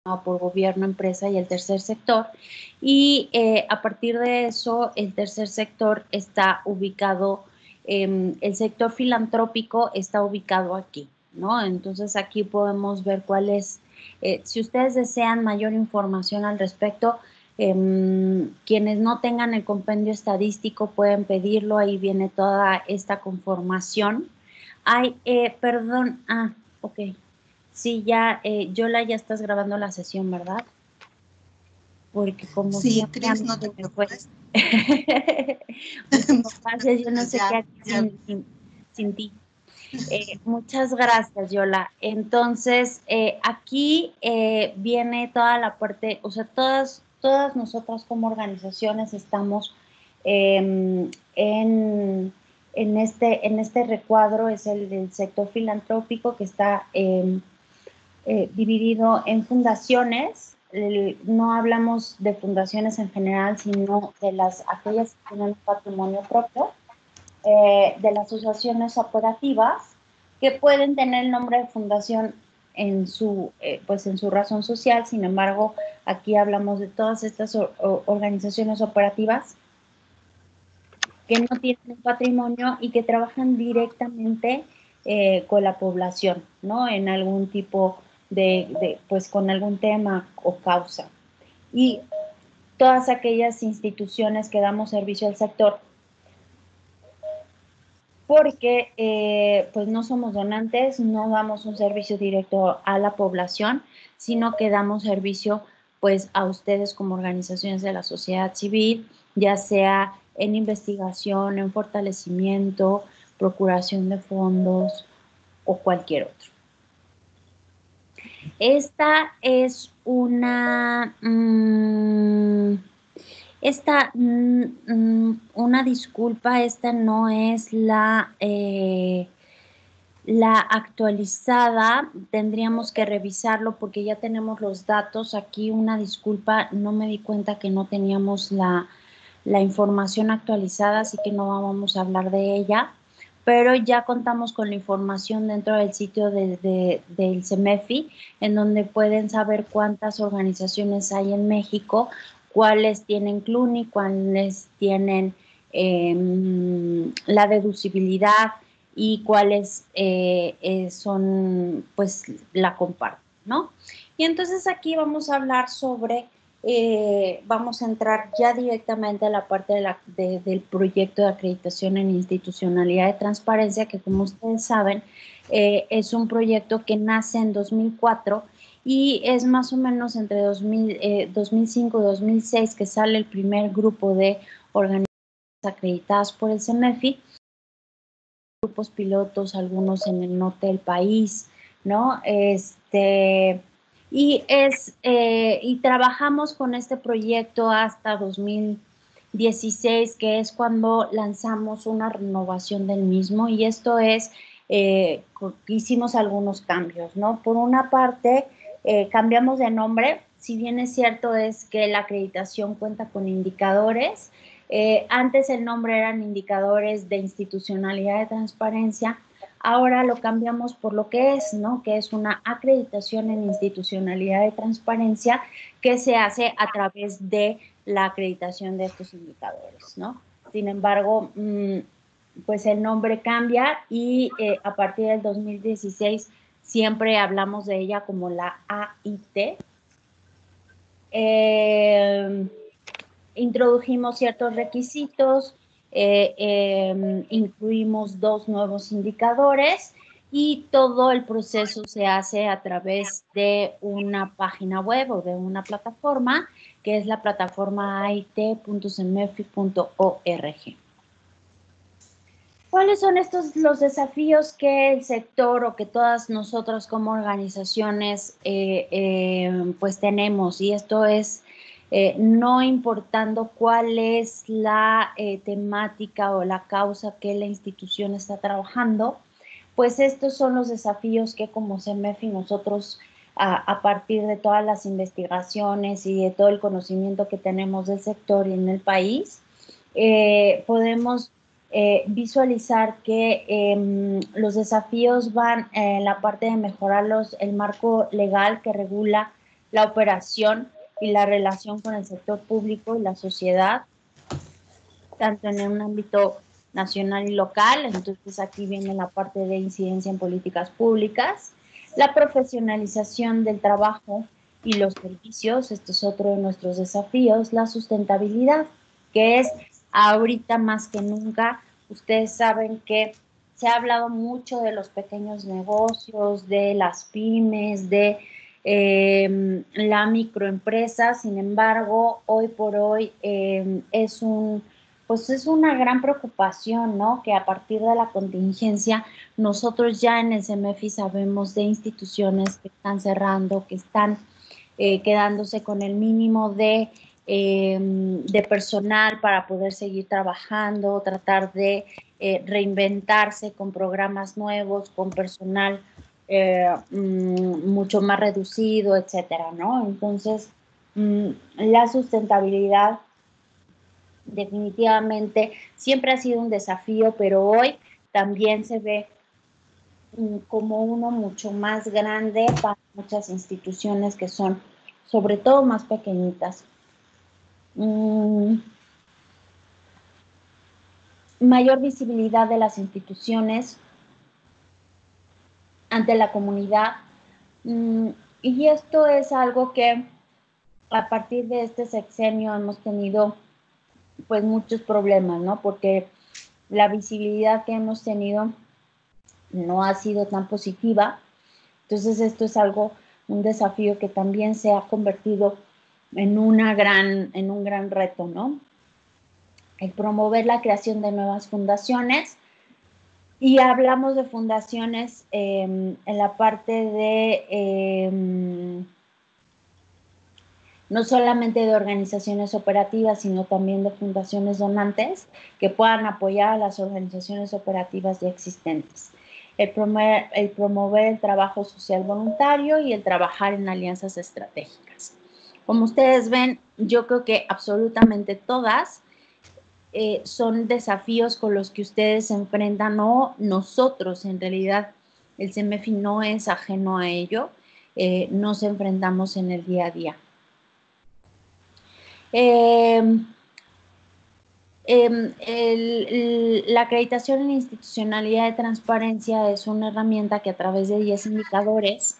por gobierno, empresa y el tercer sector. Y a partir de eso, el tercer sector está ubicado, el sector filantrópico está ubicado aquí, ¿no? Entonces aquí podemos ver cuál es, si ustedes desean mayor información al respecto, quienes no tengan el compendio estadístico pueden pedirlo, ahí viene toda esta conformación. Ay, perdón, ok. Sí, ya, Yola, ya estás grabando la sesión, ¿verdad? Porque como Sí, siempre a Cris, mí no te se me fue. preocupes. Muchas gracias, yo no sé qué hacer sin ti. Muchas gracias, Yola. Entonces, aquí viene toda la parte, o sea, todas nosotras como organizaciones estamos en este recuadro, es el del sector filantrópico que está dividido en fundaciones. No hablamos de fundaciones en general, sino de aquellas que tienen un patrimonio propio, de las asociaciones operativas, que pueden tener el nombre de fundación pues en su razón social. Sin embargo, aquí hablamos de todas estas organizaciones operativas que no tienen un patrimonio y que trabajan directamente con la población, ¿no? En algún tipo pues con algún tema o causa. Y todas aquellas instituciones que damos servicio al sector, porque pues no somos donantes, no damos un servicio directo a la población, sino que damos servicio pues a ustedes como organizaciones de la sociedad civil, ya sea en investigación, en fortalecimiento, procuración de fondos o cualquier otro. Esta es una disculpa, esta no es la actualizada, tendríamos que revisarlo porque ya tenemos los datos aquí. Una disculpa, no me di cuenta que no teníamos la información actualizada, así que no vamos a hablar de ella, pero ya contamos con la información dentro del sitio del CEMEFI, en donde pueden saber cuántas organizaciones hay en México, cuáles tienen CLUNY, cuáles tienen la deducibilidad y cuáles son, pues, la comparten, ¿no? Y entonces aquí vamos a hablar sobre, vamos a entrar ya directamente a la parte del proyecto de acreditación en institucionalidad de transparencia, que como ustedes saben, es un proyecto que nace en 2004 y es más o menos entre 2005 y 2006 que sale el primer grupo de organizaciones acreditadas por el CEMEFI, grupos pilotos, algunos en el norte del país, ¿no? Y trabajamos con este proyecto hasta 2016, que es cuando lanzamos una renovación del mismo, y esto es, hicimos algunos cambios, ¿no? Por una parte, cambiamos de nombre. Si bien es cierto es que la acreditación cuenta con indicadores, antes el nombre eran indicadores de institucionalidad de transparencia, ahora lo cambiamos por lo que es, ¿no? Que es una acreditación en institucionalidad de transparencia que se hace a través de la acreditación de estos indicadores, ¿no? Sin embargo, pues el nombre cambia y a partir del 2016 siempre hablamos de ella como la AIT. Introdujimos ciertos requisitos, incluimos 2 nuevos indicadores y todo el proceso se hace a través de una página web o de una plataforma, que es la plataforma ait.cemefi.org. ¿Cuáles son los desafíos que el sector o que todas nosotros como organizaciones pues tenemos? Y esto es no importando cuál es la temática o la causa que la institución está trabajando, pues estos son los desafíos que como CEMEFI nosotros, a partir de todas las investigaciones y de todo el conocimiento que tenemos del sector y en el país, podemos visualizar que los desafíos van en la parte de mejorar el marco legal que regula la operación y la relación con el sector público y la sociedad, tanto en un ámbito nacional y local. Entonces aquí viene la parte de incidencia en políticas públicas, la profesionalización del trabajo y los servicios, esto es otro de nuestros desafíos, la sustentabilidad, que es ahorita más que nunca. Ustedes saben que se ha hablado mucho de los pequeños negocios, de las pymes, de la microempresa. Sin embargo, hoy por hoy pues es una gran preocupación, ¿no? Que a partir de la contingencia, nosotros ya en el CEMEFI sabemos de instituciones que están cerrando, que están quedándose con el mínimo de personal para poder seguir trabajando, tratar de reinventarse con programas nuevos, con personal mucho más reducido, etcétera, ¿no? Entonces, la sustentabilidad definitivamente siempre ha sido un desafío, pero hoy también se ve como uno mucho más grande para muchas instituciones que son sobre todo más pequeñitas. Mayor visibilidad de las instituciones ante la comunidad. Y esto es algo que a partir de este sexenio hemos tenido pues muchos problemas, ¿no? Porque la visibilidad que hemos tenido no ha sido tan positiva. Entonces esto es un desafío que también se ha convertido en un gran reto, ¿no? El promover la creación de nuevas fundaciones. Y hablamos de fundaciones en la parte de no solamente de organizaciones operativas, sino también de fundaciones donantes que puedan apoyar a las organizaciones operativas ya existentes. El promover el trabajo social voluntario y el trabajar en alianzas estratégicas. Como ustedes ven, yo creo que absolutamente todas son desafíos con los que ustedes se enfrentan, o nosotros en realidad, el CEMEFI no es ajeno a ello, nos enfrentamos en el día a día. La acreditación en institucionalidad de transparencia es una herramienta que a través de 10 indicadores,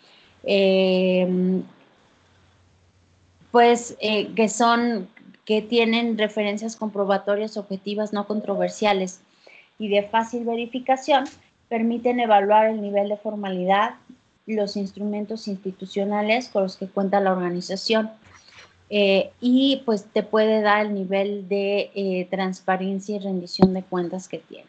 que tienen referencias comprobatorias objetivas no controversiales y de fácil verificación, permiten evaluar el nivel de formalidad, los instrumentos institucionales con los que cuenta la organización, y pues te puede dar el nivel de transparencia y rendición de cuentas que tiene.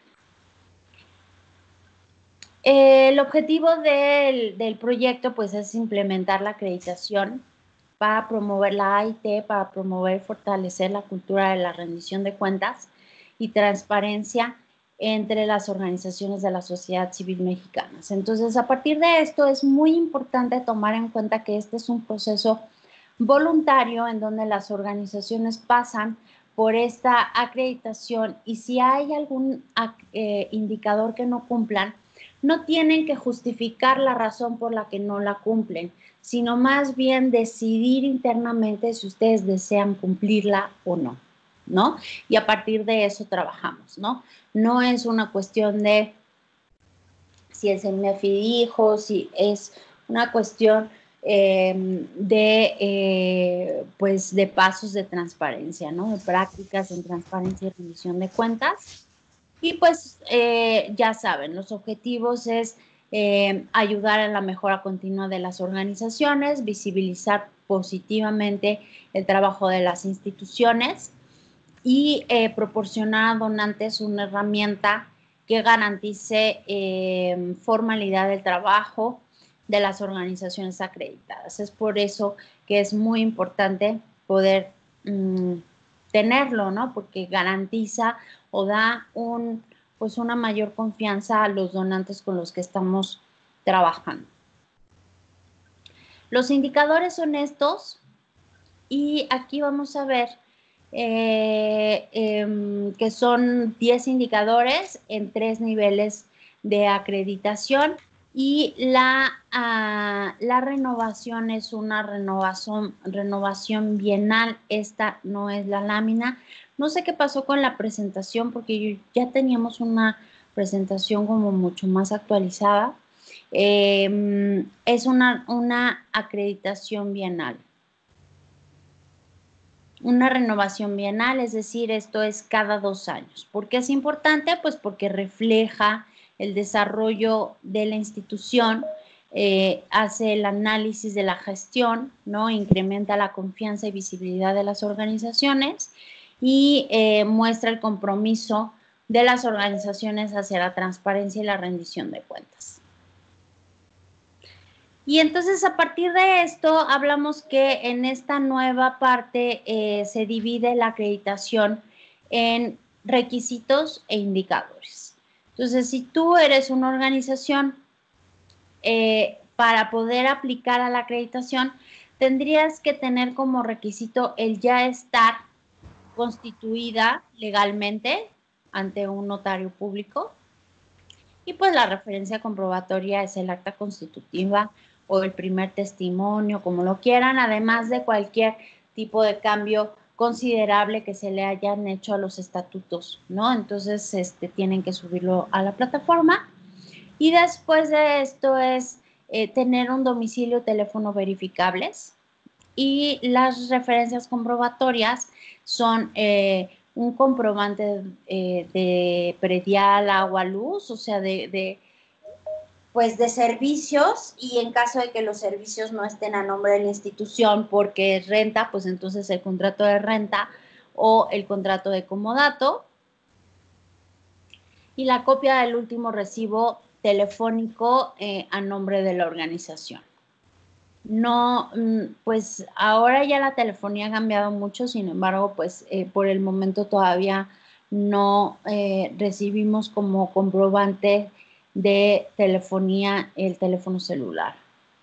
El objetivo del proyecto pues es implementar la acreditación para promover la AIT, para promover y fortalecer la cultura de la rendición de cuentas y transparencia entre las organizaciones de la sociedad civil mexicanas. Entonces, a partir de esto es muy importante tomar en cuenta que este es un proceso voluntario en donde las organizaciones pasan por esta acreditación, y si hay algún indicador que no cumplan, no tienen que justificar la razón por la que no la cumplen, sino más bien decidir internamente si ustedes desean cumplirla o no, ¿no? Y a partir de eso trabajamos, ¿no? No es una cuestión de si el CEMEFI dijo, si es una cuestión pues de pasos de transparencia, ¿no? De prácticas en transparencia y rendición de cuentas. Y pues ya saben, los objetivos es ayudar a la mejora continua de las organizaciones, visibilizar positivamente el trabajo de las instituciones y proporcionar a donantes una herramienta que garantice formalidad del trabajo de las organizaciones acreditadas. Es por eso que es muy importante poder tenerlo, ¿no? Porque garantiza o da pues una mayor confianza a los donantes con los que estamos trabajando. Los indicadores son estos, y aquí vamos a ver que son 10 indicadores en 3 niveles de acreditación, y la renovación es una renovación bienal, esta no es la lámina. No sé qué pasó con la presentación porque ya teníamos una presentación como mucho más actualizada. Es una acreditación bienal. Una renovación bienal, es decir, esto es cada 2 años. ¿Por qué es importante? Pues porque refleja el desarrollo de la institución, hace el análisis de la gestión, ¿no? Incrementa la confianza y visibilidad de las organizaciones y muestra el compromiso de las organizaciones hacia la transparencia y la rendición de cuentas. Y entonces a partir de esto hablamos que en esta nueva parte se divide la acreditación en requisitos e indicadores. Entonces, si tú eres una organización, para poder aplicar a la acreditación, tendrías que tener como requisito el ya estar constituida legalmente ante un notario público. Y pues la referencia comprobatoria es el acta constitutiva o el primer testimonio, como lo quieran, además de cualquier tipo de cambio considerable que se le hayan hecho a los estatutos, ¿no? Entonces, tienen que subirlo a la plataforma. Y después de esto es tener un domicilio, teléfono verificables. Y las referencias comprobatorias son un comprobante de predial, agua, luz, o sea, pues de servicios, y en caso de que los servicios no estén a nombre de la institución porque es renta, pues entonces el contrato de renta o el contrato de comodato, y la copia del último recibo telefónico a nombre de la organización. No, pues ahora ya la telefonía ha cambiado mucho, sin embargo, pues por el momento todavía no recibimos como comprobante de telefonía el teléfono celular.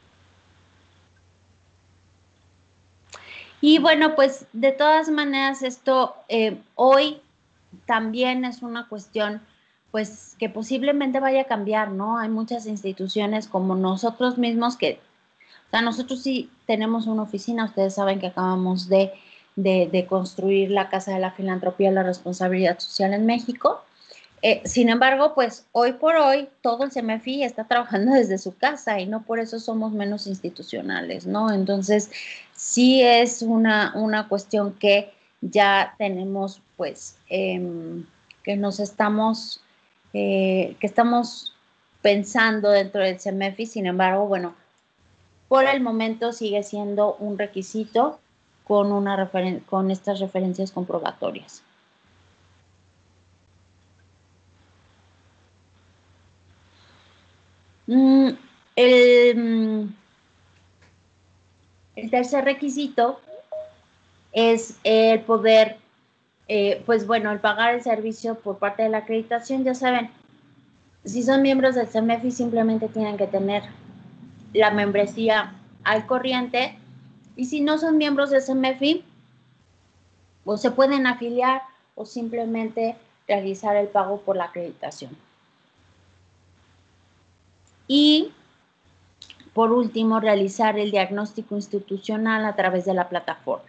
Y bueno, pues de todas maneras esto hoy también es una cuestión pues que posiblemente vaya a cambiar, ¿no? Hay muchas instituciones como nosotros mismos que, o sea, nosotros sí tenemos una oficina, ustedes saben que acabamos de construir la Casa de la Filantropía y la Responsabilidad Social en México. Sin embargo, pues hoy por hoy todo el CEMEFI está trabajando desde su casa y no por eso somos menos institucionales, ¿no? Entonces, sí es una cuestión que ya tenemos, pues, que nos estamos, que estamos pensando dentro del CEMEFI. Sin embargo, bueno, por el momento sigue siendo un requisito con estas referencias comprobatorias. Mm, el, el tercer requisito es el poder, pues bueno, el pagar el servicio por parte de la acreditación. Ya saben, si son miembros del CEMEFI simplemente tienen que tener la membresía al corriente, y si no son miembros del CEMEFI, o se pueden afiliar o simplemente realizar el pago por la acreditación. Y por último, realizar el diagnóstico institucional a través de la plataforma.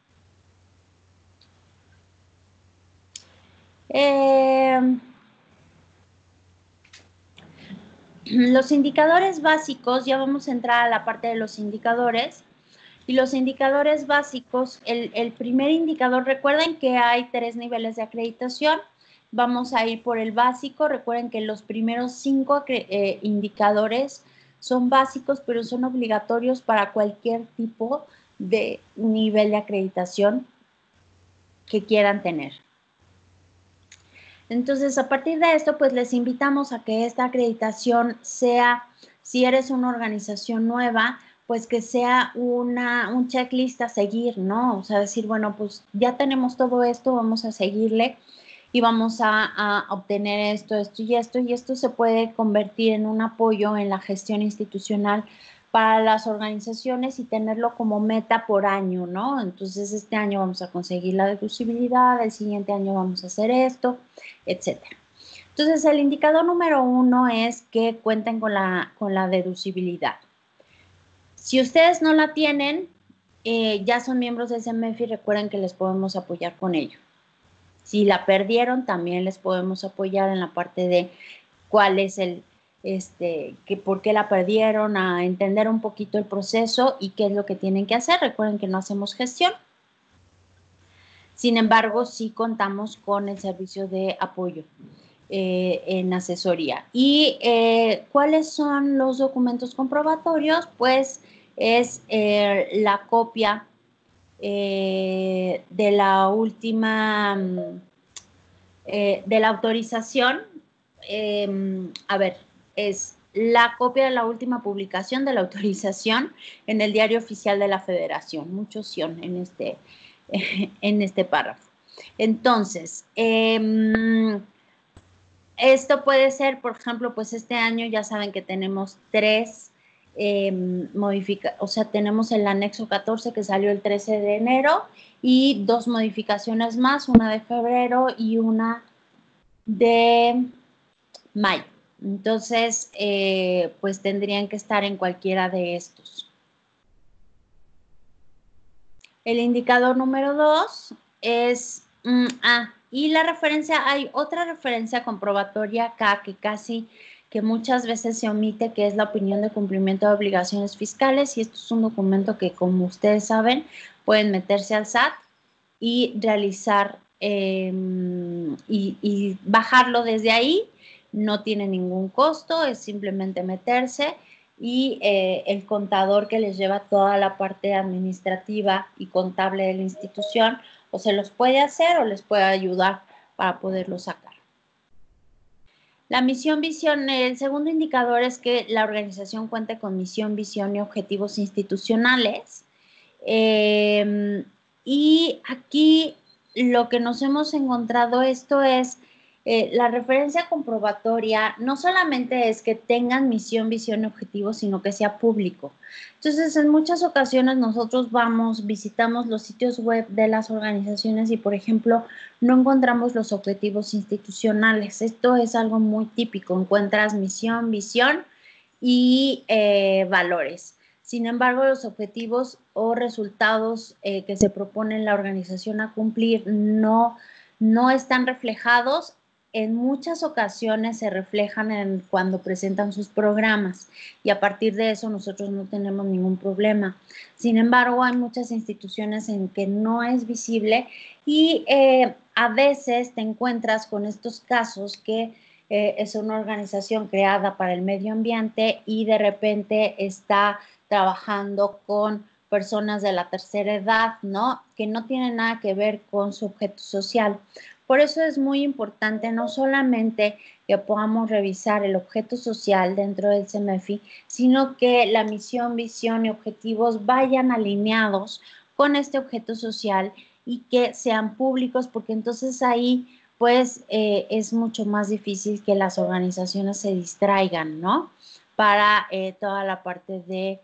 Los indicadores básicos, ya vamos a entrar a la parte de los indicadores. Y los indicadores básicos, el primer indicador, recuerden que hay 3 niveles de acreditación. Vamos a ir por el básico. Recuerden que los primeros 5 indicadores son básicos, pero son obligatorios para cualquier tipo de nivel de acreditación que quieran tener. Entonces, a partir de esto, pues les invitamos a que esta acreditación sea, si eres una organización nueva, pues que sea un checklist a seguir, ¿no? O sea, decir, bueno, pues ya tenemos todo esto, vamos a seguirle y vamos a obtener esto, esto y esto, y esto se puede convertir en un apoyo en la gestión institucional para las organizaciones y tenerlo como meta por año, ¿no? Entonces, este año vamos a conseguir la deducibilidad, el siguiente año vamos a hacer esto, etcétera. Entonces, el indicador número 1 es que cuenten con la deducibilidad. Si ustedes no la tienen, ya son miembros del CEMEFI, recuerden que les podemos apoyar con ello. Si la perdieron, también les podemos apoyar en la parte de cuál es por qué la perdieron, a entender un poquito el proceso y qué es lo que tienen que hacer. Recuerden que no hacemos gestión. Sin embargo, sí contamos con el servicio de apoyo en asesoría. ¿Y cuáles son los documentos comprobatorios? Pues es la copia de la última, de la autorización, es la copia de la última publicación de la autorización en el Diario Oficial de la Federación, mucha opción en este párrafo. Entonces, esto puede ser, por ejemplo, pues este año ya saben que tenemos tenemos el anexo 14 que salió el 13 de enero y 2 modificaciones más, una de febrero y una de mayo. Entonces, pues tendrían que estar en cualquiera de estos. El indicador número 2 es, y la referencia, hay otra referencia comprobatoria acá que muchas veces se omite, que es la opinión de cumplimiento de obligaciones fiscales, y esto es un documento que, como ustedes saben, pueden meterse al SAT y realizar y bajarlo desde ahí. No tiene ningún costo, es simplemente meterse y el contador que les lleva toda la parte administrativa y contable de la institución o se los puede hacer o les puede ayudar para poderlo sacar. La misión, visión, el segundo indicador es que la organización cuente con misión, visión y objetivos institucionales. Y aquí lo que nos hemos encontrado, esto es la referencia comprobatoria, no solamente es que tengan misión, visión y objetivos, sino que sea público. Entonces, en muchas ocasiones nosotros visitamos los sitios web de las organizaciones y, por ejemplo, no encontramos los objetivos institucionales. Esto es algo muy típico. Encuentras misión, visión y valores. Sin embargo, los objetivos o resultados que se propone la organización a cumplir no están reflejados. En muchas ocasiones se reflejan cuando presentan sus programas y a partir de eso nosotros no tenemos ningún problema. Sin embargo, hay muchas instituciones en que no es visible y a veces te encuentras con estos casos que es una organización creada para el medio ambiente y de repente está trabajando con personas de la tercera edad, ¿no? Que no tienen nada que ver con su objeto social. Por eso es muy importante no solamente que podamos revisar el objeto social dentro del CEMEFI, sino que la misión, visión y objetivos vayan alineados con este objeto social y que sean públicos, porque entonces ahí pues es mucho más difícil que las organizaciones se distraigan, ¿no? Para toda la parte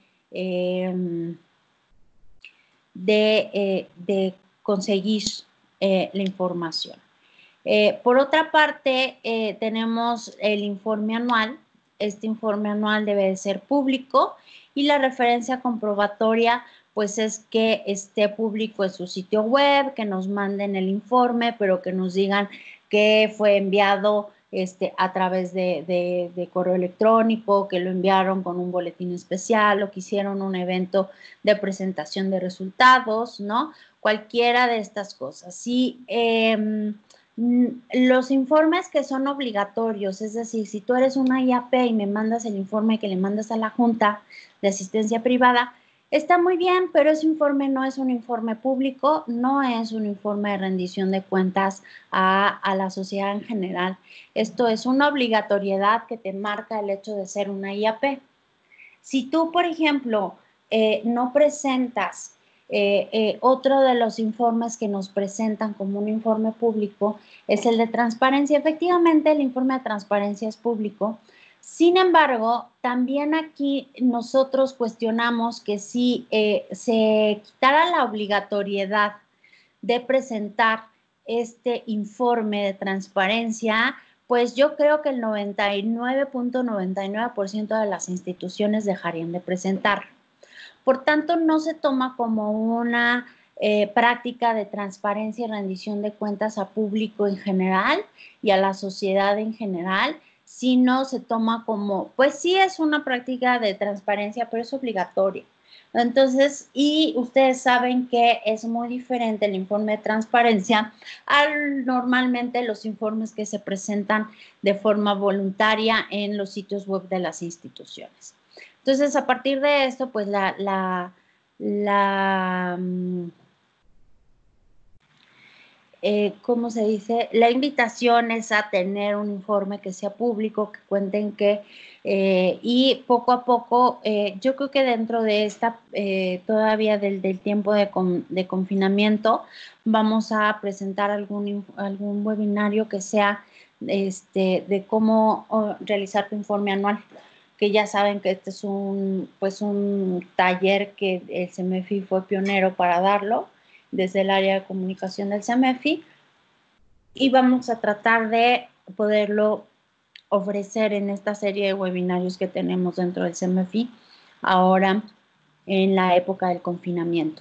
de conseguir la información. Por otra parte, tenemos el informe anual. Este informe anual debe de ser público y la referencia comprobatoria pues es que esté público en su sitio web, que nos manden el informe, pero que nos digan que fue enviado a través de correo electrónico, que lo enviaron con un boletín especial o que hicieron un evento de presentación de resultados, ¿no? Cualquiera de estas cosas. Sí, los informes que son obligatorios, es decir, si tú eres una IAP y me mandas el informe que le mandas a la Junta de Asistencia Privada, está muy bien, pero ese informe no es un informe público, no es un informe de rendición de cuentas a la sociedad en general. Esto es una obligatoriedad que te marca el hecho de ser una IAP. Si tú, por ejemplo, no presentas otro de los informes que nos presentan como un informe público es el de transparencia. Efectivamente, el informe de transparencia es público. Sin embargo, también aquí nosotros cuestionamos que si se quitara la obligatoriedad de presentar este informe de transparencia, pues yo creo que el 99.99% de las instituciones dejarían de presentar. Por tanto, no se toma como una práctica de transparencia y rendición de cuentas a público en general y a la sociedad en general, sino se toma como, pues sí es una práctica de transparencia, pero es obligatoria. Entonces, y ustedes saben que es muy diferente el informe de transparencia a normalmente los informes que se presentan de forma voluntaria en los sitios web de las instituciones. Entonces, a partir de esto, pues ¿cómo se dice? La invitación es a tener un informe que sea público, que cuenten que, y poco a poco, yo creo que dentro de esta, todavía del tiempo de confinamiento, vamos a presentar algún webinario que sea de cómo realizar tu informe anual, que ya saben que este es un taller que el CEMEFI fue pionero para darlo desde el área de comunicación del CEMEFI, y vamos a tratar de poderlo ofrecer en esta serie de webinarios que tenemos dentro del CEMEFI ahora en la época del confinamiento.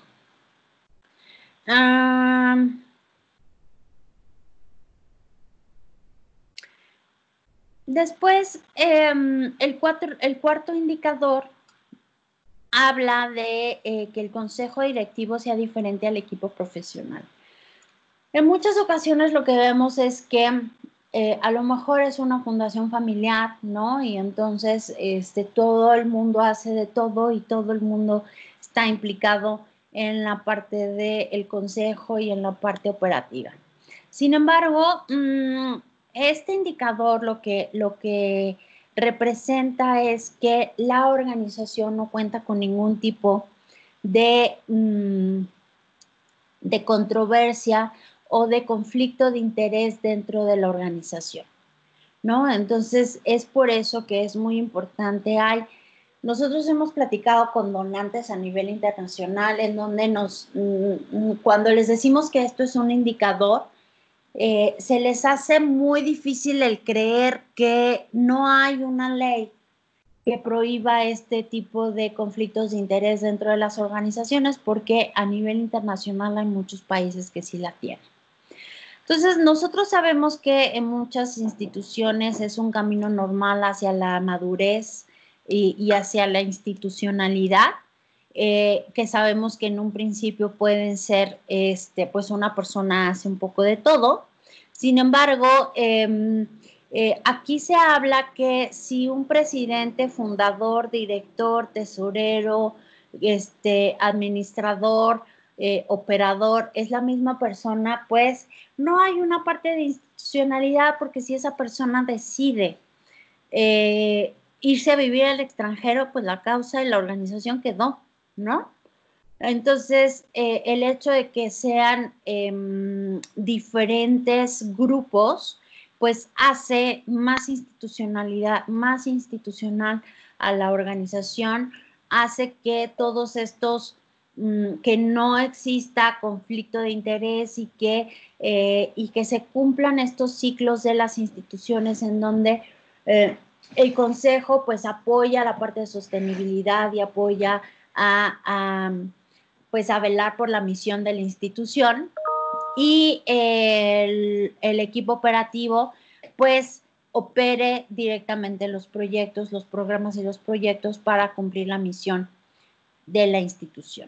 Después, el cuarto indicador habla de que el consejo directivo sea diferente al equipo profesional. En muchas ocasiones lo que vemos es que a lo mejor es una fundación familiar, ¿no? Y entonces todo el mundo hace de todo y todo el mundo está implicado en la parte del consejo y en la parte operativa. Sin embargo, este indicador lo que representa es que la organización no cuenta con ningún tipo de controversia o de conflicto de interés dentro de la organización, ¿no? Entonces, es por eso que es muy importante. Nosotros hemos platicado con donantes a nivel internacional en donde cuando les decimos que esto es un indicador, se les hace muy difícil el creer que no hay una ley que prohíba este tipo de conflictos de interés dentro de las organizaciones, porque a nivel internacional hay muchos países que sí la tienen. Entonces, nosotros sabemos que en muchas instituciones es un camino normal hacia la madurez y hacia la institucionalidad, que sabemos que en un principio pueden ser, pues una persona hace un poco de todo. Sin embargo, aquí se habla que si un presidente, fundador, director, tesorero, administrador, operador es la misma persona, pues no hay una parte de institucionalidad, porque si esa persona decide irse a vivir al extranjero, pues la causa de la organización quedó, ¿no? Entonces, el hecho de que sean diferentes grupos, pues hace más institucional a la organización, hace que todos estos, que no exista conflicto de interés y que se cumplan estos ciclos de las instituciones en donde el consejo pues apoya la parte de sostenibilidad y apoya pues a velar por la misión de la institución, y el equipo operativo pues opere directamente los proyectos, los programas y los proyectos para cumplir la misión de la institución.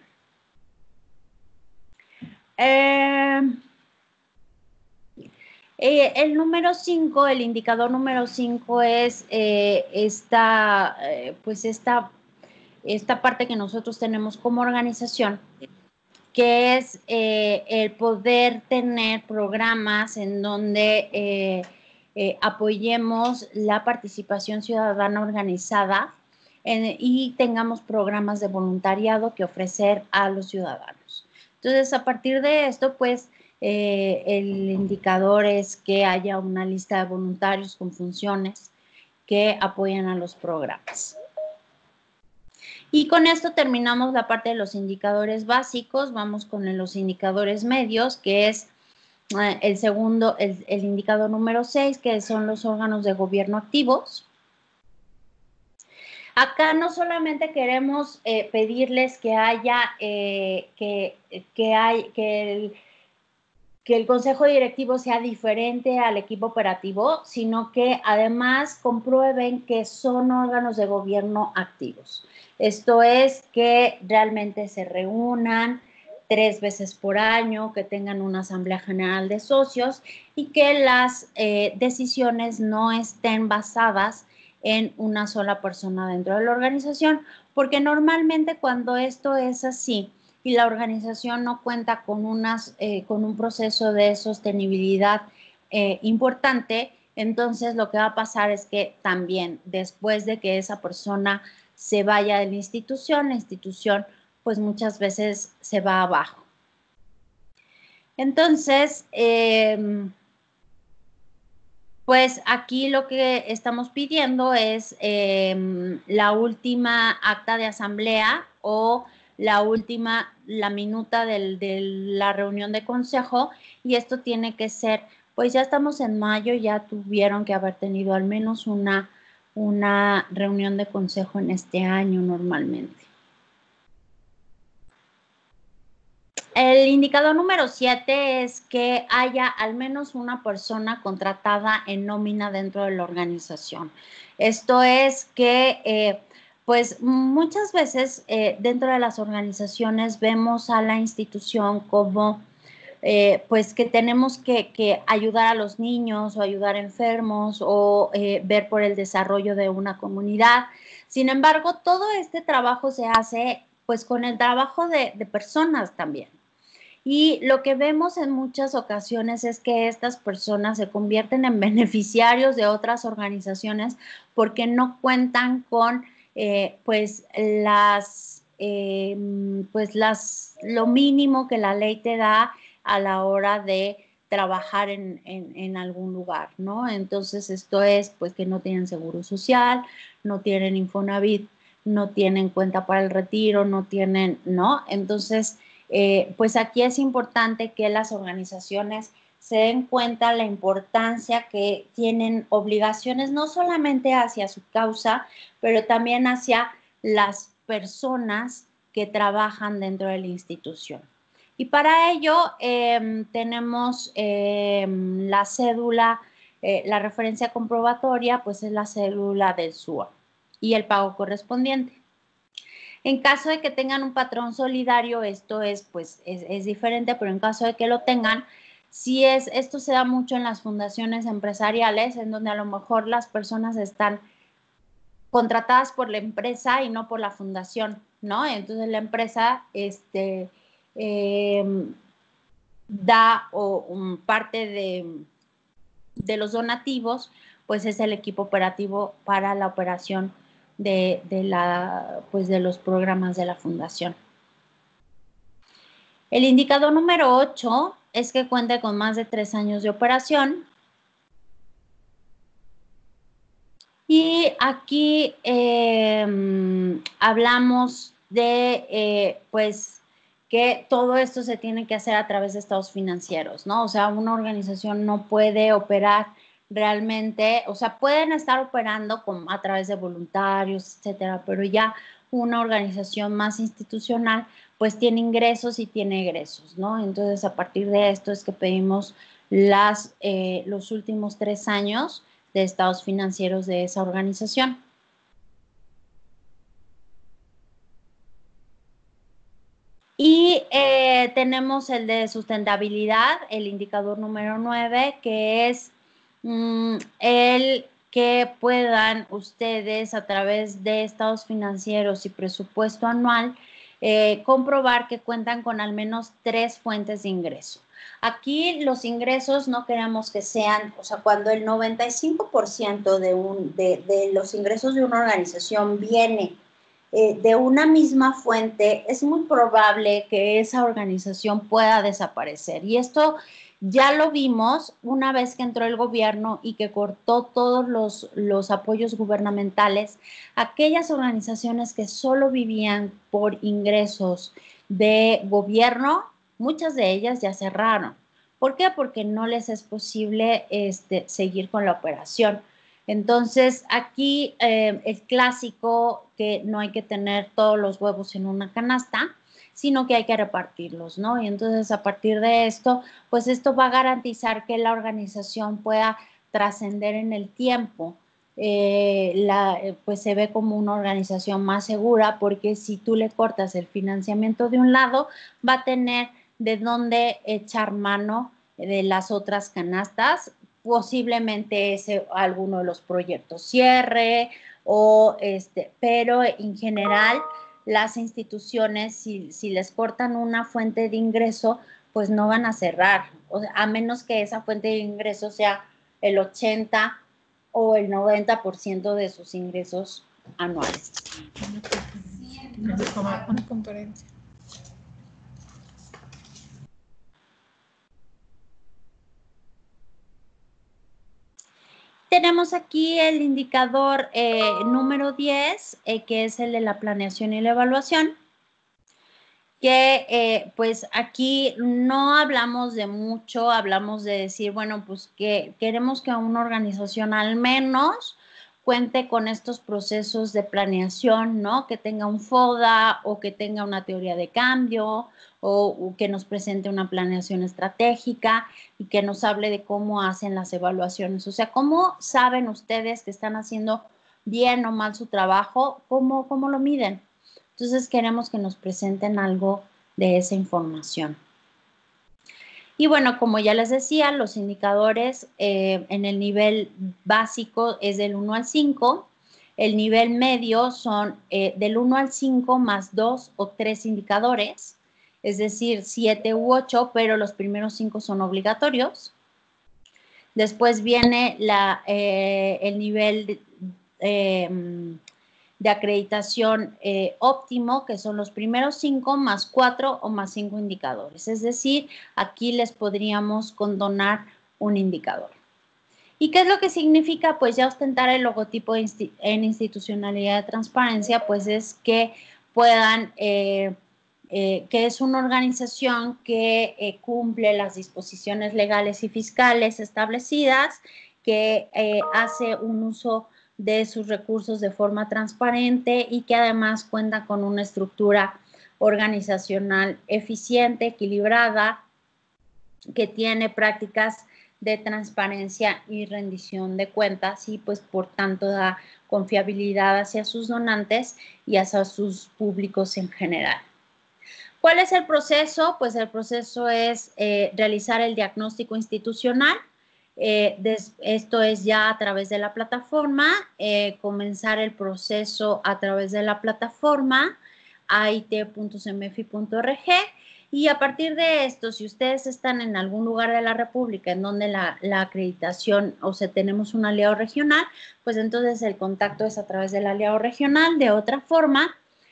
El número 5, el indicador número 5 es esta parte que nosotros tenemos como organización, que es el poder tener programas en donde apoyemos la participación ciudadana organizada y tengamos programas de voluntariado que ofrecer a los ciudadanos. Entonces, a partir de esto, pues, el indicador es que haya una lista de voluntarios con funciones que apoyan a los programas. Y con esto terminamos la parte de los indicadores básicos. Vamos con los indicadores medios, que es el segundo, el indicador número 6, que son los órganos de gobierno activos. Acá no solamente queremos pedirles que haya, que el consejo directivo sea diferente al equipo operativo, sino que además comprueben que son órganos de gobierno activos. Esto es que realmente se reúnan 3 veces por año, que tengan una asamblea general de socios y que las decisiones no estén basadas en una sola persona dentro de la organización, porque normalmente cuando esto es así, y la organización no cuenta con un proceso de sostenibilidad importante, entonces lo que va a pasar es que también después de que esa persona se vaya de la institución pues muchas veces se va abajo. Entonces, pues aquí lo que estamos pidiendo es la última acta de asamblea o la minuta de la reunión de consejo, y esto tiene que ser, pues ya estamos en mayo, ya tuvieron que haber tenido al menos una reunión de consejo en este año normalmente. El indicador número 7 es que haya al menos una persona contratada en nómina dentro de la organización. Esto es que, pues muchas veces dentro de las organizaciones vemos a la institución como pues que tenemos que ayudar a los niños o ayudar a enfermos o ver por el desarrollo de una comunidad. Sin embargo, todo este trabajo se hace pues con el trabajo de personas también. Y lo que vemos en muchas ocasiones es que estas personas se convierten en beneficiarios de otras organizaciones porque no cuentan con lo mínimo que la ley te da a la hora de trabajar en algún lugar, ¿no? Entonces esto es pues que no tienen seguro social, no tienen Infonavit, no tienen cuenta para el retiro, no tienen, ¿no? Entonces pues aquí es importante que las organizaciones se den cuenta la importancia que tienen obligaciones no solamente hacia su causa, pero también hacia las personas que trabajan dentro de la institución. Y para ello tenemos la cédula, la referencia comprobatoria, pues es la cédula del SUA y el pago correspondiente. En caso de que tengan un patrón solidario, esto es, pues, es diferente, pero en caso de que lo tengan, esto se da mucho en las fundaciones empresariales, en donde a lo mejor las personas están contratadas por la empresa y no por la fundación, ¿no? Entonces la empresa, da parte de los donativos, pues es el equipo operativo para la operación de los programas de la fundación. El indicador número 8 es que cuente con más de 3 años de operación. Y aquí hablamos de, pues, que todo esto se tiene que hacer a través de estados financieros, ¿no? O sea, una organización no puede operar realmente, o sea, pueden estar operando a través de voluntarios, etcétera, pero ya una organización más institucional, pues tiene ingresos y tiene egresos, ¿no? Entonces, a partir de esto es que pedimos los últimos 3 años de estados financieros de esa organización. Y tenemos el de sustentabilidad, el indicador número 9, que es el que puedan ustedes a través de estados financieros y presupuesto anual comprobar que cuentan con al menos 3 fuentes de ingreso. Aquí los ingresos no queremos que sean, o sea, cuando el 95% de los ingresos de una organización viene de una misma fuente, es muy probable que esa organización pueda desaparecer. Y esto ya lo vimos una vez que entró el gobierno y que cortó todos los apoyos gubernamentales. Aquellas organizaciones que solo vivían por ingresos de gobierno, muchas de ellas ya cerraron. ¿Por qué? Porque no les es posible seguir con la operación. Entonces, aquí el clásico que no hay que tener todos los huevos en una canasta, sino que hay que repartirlos, ¿no? Y entonces, a partir de esto, pues esto va a garantizar que la organización pueda trascender en el tiempo. Pues se ve como una organización más segura, porque si tú le cortas el financiamiento de un lado, va a tener de dónde echar mano de las otras canastas. Posiblemente ese alguno de los proyectos cierre, pero en general las instituciones, si les cortan una fuente de ingreso, pues no van a cerrar, o sea, a menos que esa fuente de ingreso sea el 80 o el 90% de sus ingresos anuales. Una conferencia. Tenemos aquí el indicador número 10, que es el de la planeación y la evaluación, que pues aquí no hablamos de mucho, hablamos de decir, bueno, pues que queremos que una organización al menos cuente con estos procesos de planeación, ¿no? Que tenga un FODA o que tenga una teoría de cambio o que nos presente una planeación estratégica y que nos hable de cómo hacen las evaluaciones. O sea, ¿cómo saben ustedes que están haciendo bien o mal su trabajo? ¿Cómo lo miden? Entonces queremos que nos presenten algo de esa información. Y bueno, como ya les decía, los indicadores en el nivel básico es del 1 al 5. El nivel medio son del 1 al 5 más 2 o 3 indicadores, es decir, 7 u 8, pero los primeros 5 son obligatorios. Después viene el nivel de acreditación óptimo, que son los primeros 5 más 4 o más 5 indicadores. Es decir, aquí les podríamos condonar un indicador. ¿Y qué es lo que significa? Pues ya ostentar el logotipo en institucionalidad de transparencia, pues es que puedan, que es una organización que cumple las disposiciones legales y fiscales establecidas, que hace un uso de sus recursos de forma transparente y que además cuenta con una estructura organizacional eficiente, equilibrada, que tiene prácticas de transparencia y rendición de cuentas y pues por tanto da confiabilidad hacia sus donantes y hacia sus públicos en general. ¿Cuál es el proceso? Pues el proceso es realizar el diagnóstico institucional. Esto es ya a través de la plataforma, comenzar el proceso a través de la plataforma ait.cmefi.org, y a partir de esto, si ustedes están en algún lugar de la República en donde la acreditación, o sea, tenemos un aliado regional, pues entonces el contacto es a través del aliado regional. De otra forma,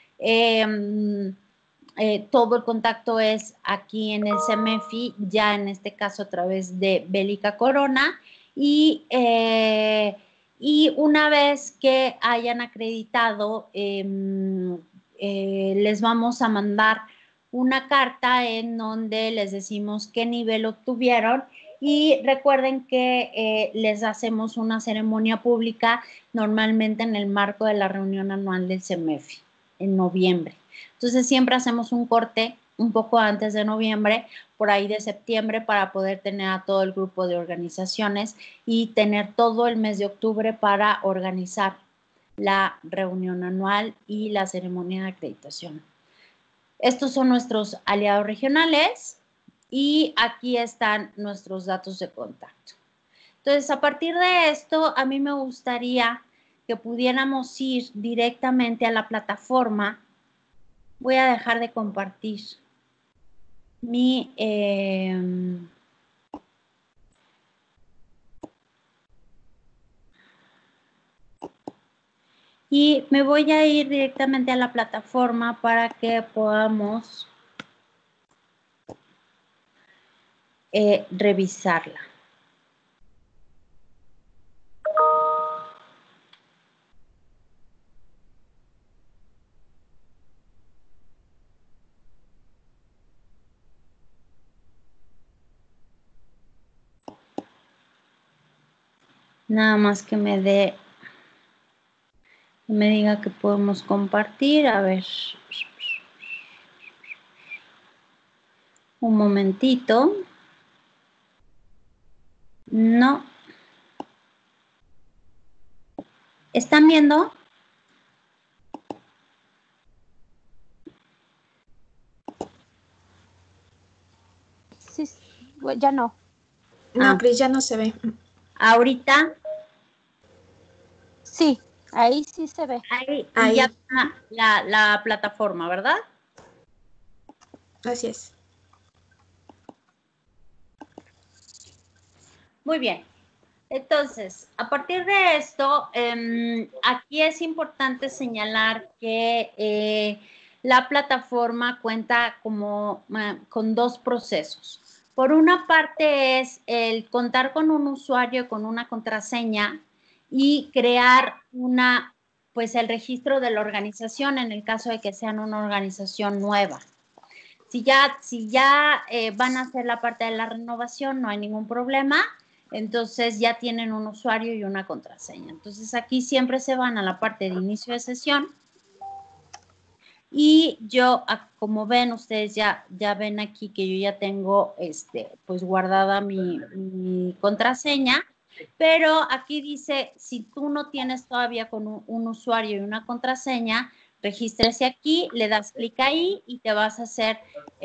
todo el contacto es aquí en el CEMEFI, ya en este caso a través de Bélica Corona, y una vez que hayan acreditado, les vamos a mandar una carta en donde les decimos qué nivel obtuvieron, y recuerden que les hacemos una ceremonia pública normalmente en el marco de la reunión anual del CEMEFI en noviembre. Entonces siempre hacemos un corte un poco antes de noviembre, por ahí de septiembre, para poder tener a todo el grupo de organizaciones y tener todo el mes de octubre para organizar la reunión anual y la ceremonia de acreditación. Estos son nuestros aliados regionales y aquí están nuestros datos de contacto. Entonces, a partir de esto, a mí me gustaría que pudiéramos ir directamente a la plataforma. Voy a dejar de compartir mi... y me voy a ir directamente a la plataforma para que podamos revisarla. Nada más que me dé, que me diga que podemos compartir. A ver. Un momentito. No. ¿Están viendo? Sí, ya no. No, Cris, ya no se ve. Ahorita. Sí, ahí sí se ve. Ahí, y Ahí. ya está la plataforma, ¿verdad? Así es. Muy bien. Entonces, a partir de esto, aquí es importante señalar que la plataforma cuenta con dos procesos. Por una parte es el contar con un usuario con una contraseña y crear pues el registro de la organización en el caso de que sean una organización nueva. Si ya van a hacer la parte de la renovación, no hay ningún problema. Entonces ya tienen un usuario y una contraseña. Entonces aquí siempre se van a la parte de inicio de sesión. Y yo, como ven, ustedes ya ven aquí que yo ya tengo pues guardada mi contraseña. Pero aquí dice, si tú no tienes todavía con un usuario y una contraseña, regístrese aquí, le das clic ahí y te vas a hacer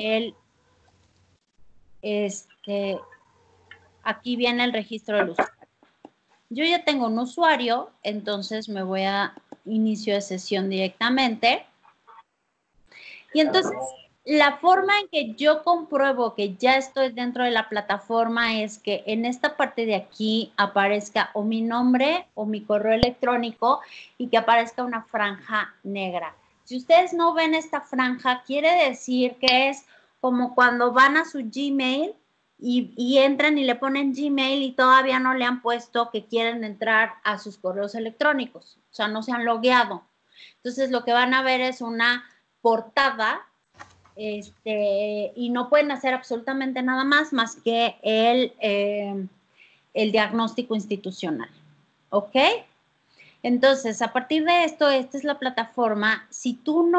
aquí viene el registro del usuario. Yo ya tengo un usuario, entonces me voy a inicio de sesión directamente. Y entonces, la forma en que yo compruebo que ya estoy dentro de la plataforma es que en esta parte de aquí aparezca o mi nombre o mi correo electrónico y que aparezca una franja negra. Si ustedes no ven esta franja, quiere decir que es como cuando van a su Gmail y entran y le ponen Gmail y todavía no le han puesto que quieren entrar a sus correos electrónicos. O sea, no se han logueado. Entonces, lo que van a ver es una portada y no pueden hacer absolutamente nada más que el diagnóstico institucional. ¿Ok? Entonces, a partir de esto, esta es la plataforma. Si tú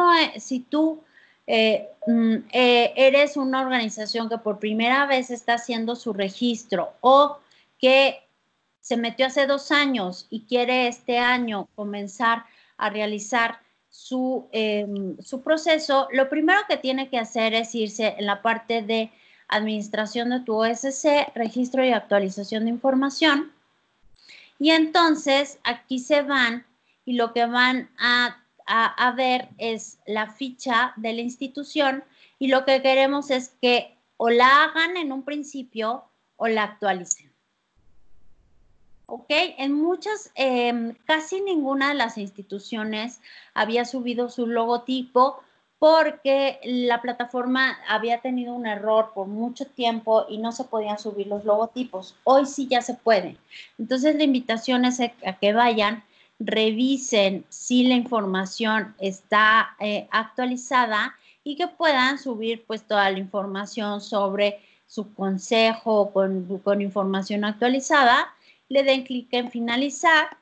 eres una organización que por primera vez está haciendo su registro o que se metió hace 2 años y quiere este año comenzar a realizar su proceso, lo primero que tiene que hacer es irse en la parte de administración de tu OSC, registro y actualización de información. Y entonces aquí se van y lo que van a ver es la ficha de la institución y lo que queremos es que o la hagan en un principio o la actualicen. ¿Ok? En muchas, casi ninguna de las instituciones había subido su logotipo porque la plataforma había tenido un error por mucho tiempo y no se podían subir los logotipos. Hoy sí ya se puede. Entonces la invitación es a que vayan, revisen si la información está actualizada y que puedan subir pues toda la información sobre su consejo con información actualizada. Le den clic en finalizar.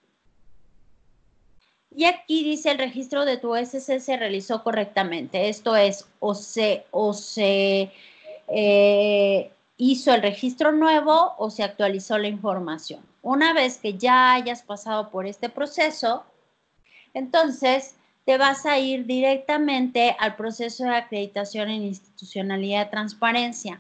Y aquí dice el registro de tu OSC se realizó correctamente. Esto es, o se hizo el registro nuevo o se actualizó la información. Una vez que ya hayas pasado por este proceso, entonces te vas a ir directamente al proceso de acreditación en institucionalidad de transparencia.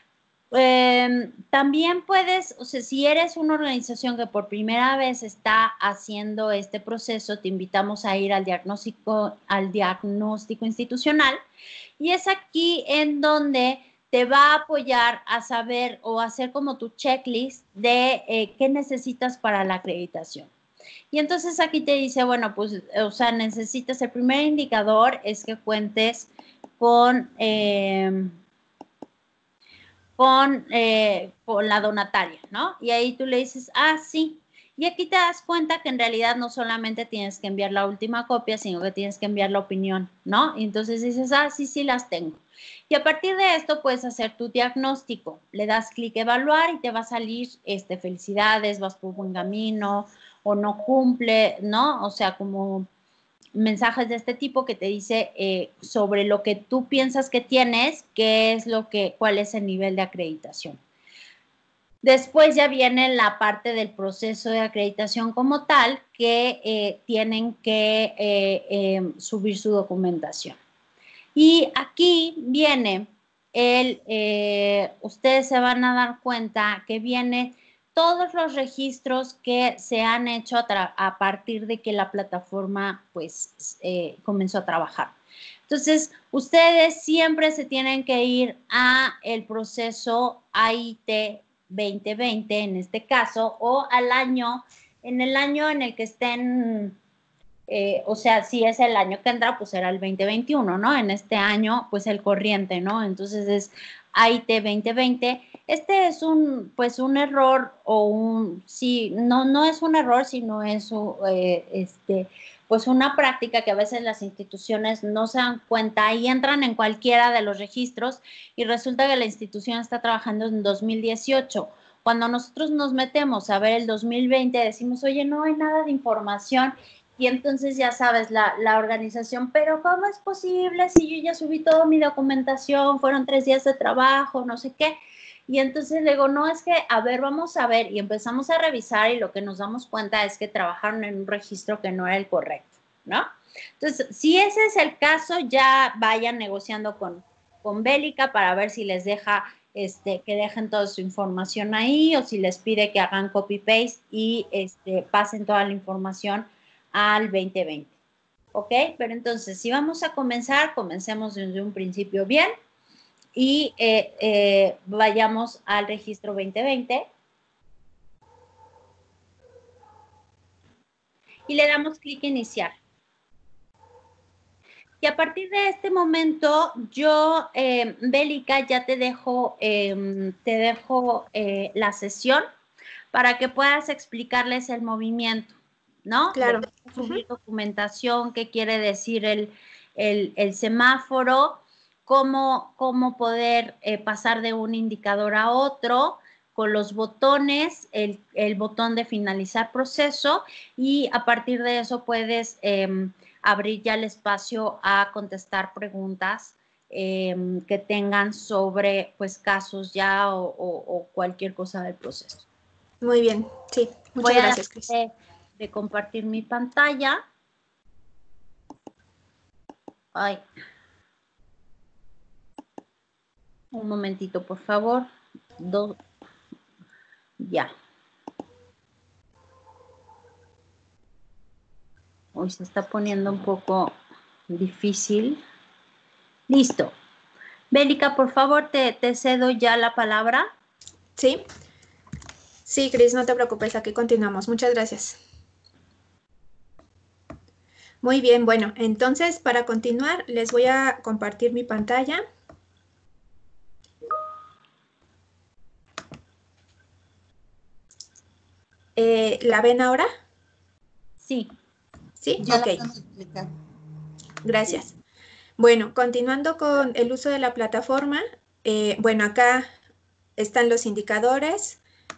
También puedes, o sea, si eres una organización que por primera vez está haciendo este proceso, te invitamos a ir al diagnóstico institucional y es aquí en donde te va a apoyar a saber o hacer como tu checklist de qué necesitas para la acreditación. Y entonces aquí te dice, bueno, pues, o sea, necesitas, el primer indicador es que cuentes con la donataria, ¿no? Y ahí tú le dices, sí. Y aquí te das cuenta que en realidad no solamente tienes que enviar la última copia, sino que tienes que enviar la opinión, ¿no? Y entonces dices, ah, sí, sí las tengo. Y a partir de esto puedes hacer tu diagnóstico. Le das clic evaluar y te va a salir, felicidades, vas por buen camino o no cumple, ¿no? O sea, como mensajes de este tipo que te dice sobre lo que tú piensas que tienes, cuál es el nivel de acreditación. Después ya viene la parte del proceso de acreditación como tal, que tienen que subir su documentación. Y aquí viene ustedes se van a dar cuenta que viene todos los registros que se han hecho a partir de que la plataforma pues comenzó a trabajar. Entonces, ustedes siempre se tienen que ir a el proceso AIT 2020 en este caso, o en el año en el que estén, o sea, si es el año que entra, pues será el 2021, ¿no? En este año, pues el corriente, ¿no? Entonces es AIT 2020. Este es pues un error sí, no es un error, sino es pues una práctica que a veces las instituciones no se dan cuenta y entran en cualquiera de los registros y resulta que la institución está trabajando en 2018. Cuando nosotros nos metemos a ver el 2020, decimos, oye, no hay nada de información. Y entonces ya sabes, la organización, pero ¿cómo es posible si yo ya subí toda mi documentación, fueron 3 días de trabajo, no sé qué? Y entonces le digo, no, es que, a ver, vamos a ver, y empezamos a revisar y lo que nos damos cuenta es que trabajaron en un registro que no era el correcto, ¿no? Entonces, si ese es el caso, ya vayan negociando con Bélica para ver si les deja, que dejen toda su información ahí o si les pide que hagan copy-paste y pasen toda la información al 2020. ¿Ok? Pero entonces, si vamos a comenzar, comencemos desde un principio bien y vayamos al registro 2020 y le damos clic iniciar. Y a partir de este momento, yo, Bélica, ya te dejo la sesión para que puedas explicarles el movimiento, ¿no? Claro. De subir documentación, qué quiere decir el semáforo, cómo poder pasar de un indicador a otro con los botones, el botón de finalizar proceso y a partir de eso puedes abrir ya el espacio a contestar preguntas que tengan sobre pues casos ya o cualquier cosa del proceso. Muy bien, sí. Muchas gracias, Cris. Voy a de compartir mi pantalla. Ay. Un momentito, por favor. Ya. Hoy se está poniendo un poco difícil. Listo. Bélica, por favor, te cedo ya la palabra. Sí. Sí, Cris, no te preocupes, aquí continuamos. Muchas gracias. Muy bien, bueno, entonces para continuar les voy a compartir mi pantalla. ¿La ven ahora? Sí. Sí, ya ok. la vamos a explicar. Gracias. Bueno, continuando con el uso de la plataforma, bueno, acá están los indicadores.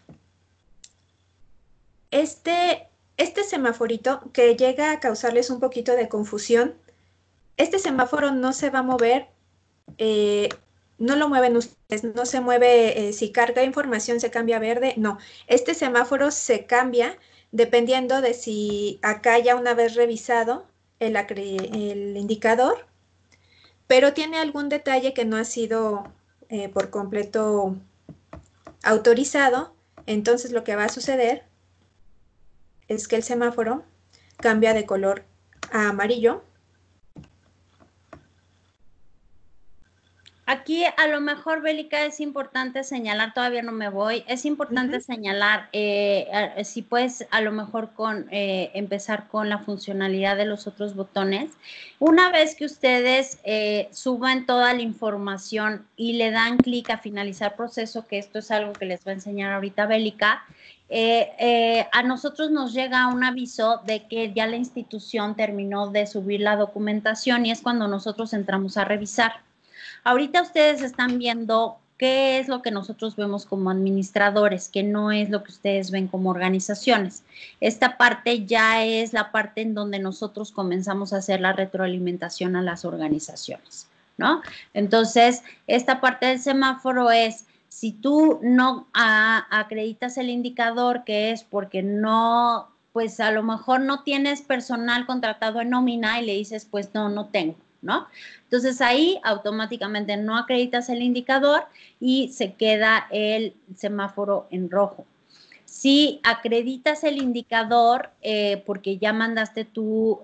Este semaforito que llega a causarles un poquito de confusión, este semáforo no se va a mover, no lo mueven ustedes, no se mueve, si carga información se cambia a verde, no. Este semáforo se cambia dependiendo de si acá ya una vez revisado el indicador, pero tiene algún detalle que no ha sido por completo autorizado. Entonces lo que va a suceder es que el semáforo cambia de color a amarillo. Aquí a lo mejor, Bélica, es importante señalar, todavía no me voy, es importante señalar, si puedes a lo mejor empezar con la funcionalidad de los otros botones. Una vez que ustedes suban toda la información y le dan clic a finalizar proceso, que esto es algo que les va a enseñar ahorita Bélica, a nosotros nos llega un aviso de que ya la institución terminó de subir la documentación y es cuando nosotros entramos a revisar. Ahorita ustedes están viendo qué es lo que nosotros vemos como administradores, que no es lo que ustedes ven como organizaciones. Esta parte ya es la parte en donde nosotros comenzamos a hacer la retroalimentación a las organizaciones, ¿no? Entonces, esta parte del semáforo es, si tú no acreditas el indicador, que es porque no, pues a lo mejor no tienes personal contratado en nómina y le dices, pues no tengo, ¿no? Entonces ahí automáticamente no acreditas el indicador y se queda el semáforo en rojo. Si acreditas el indicador porque ya mandaste tu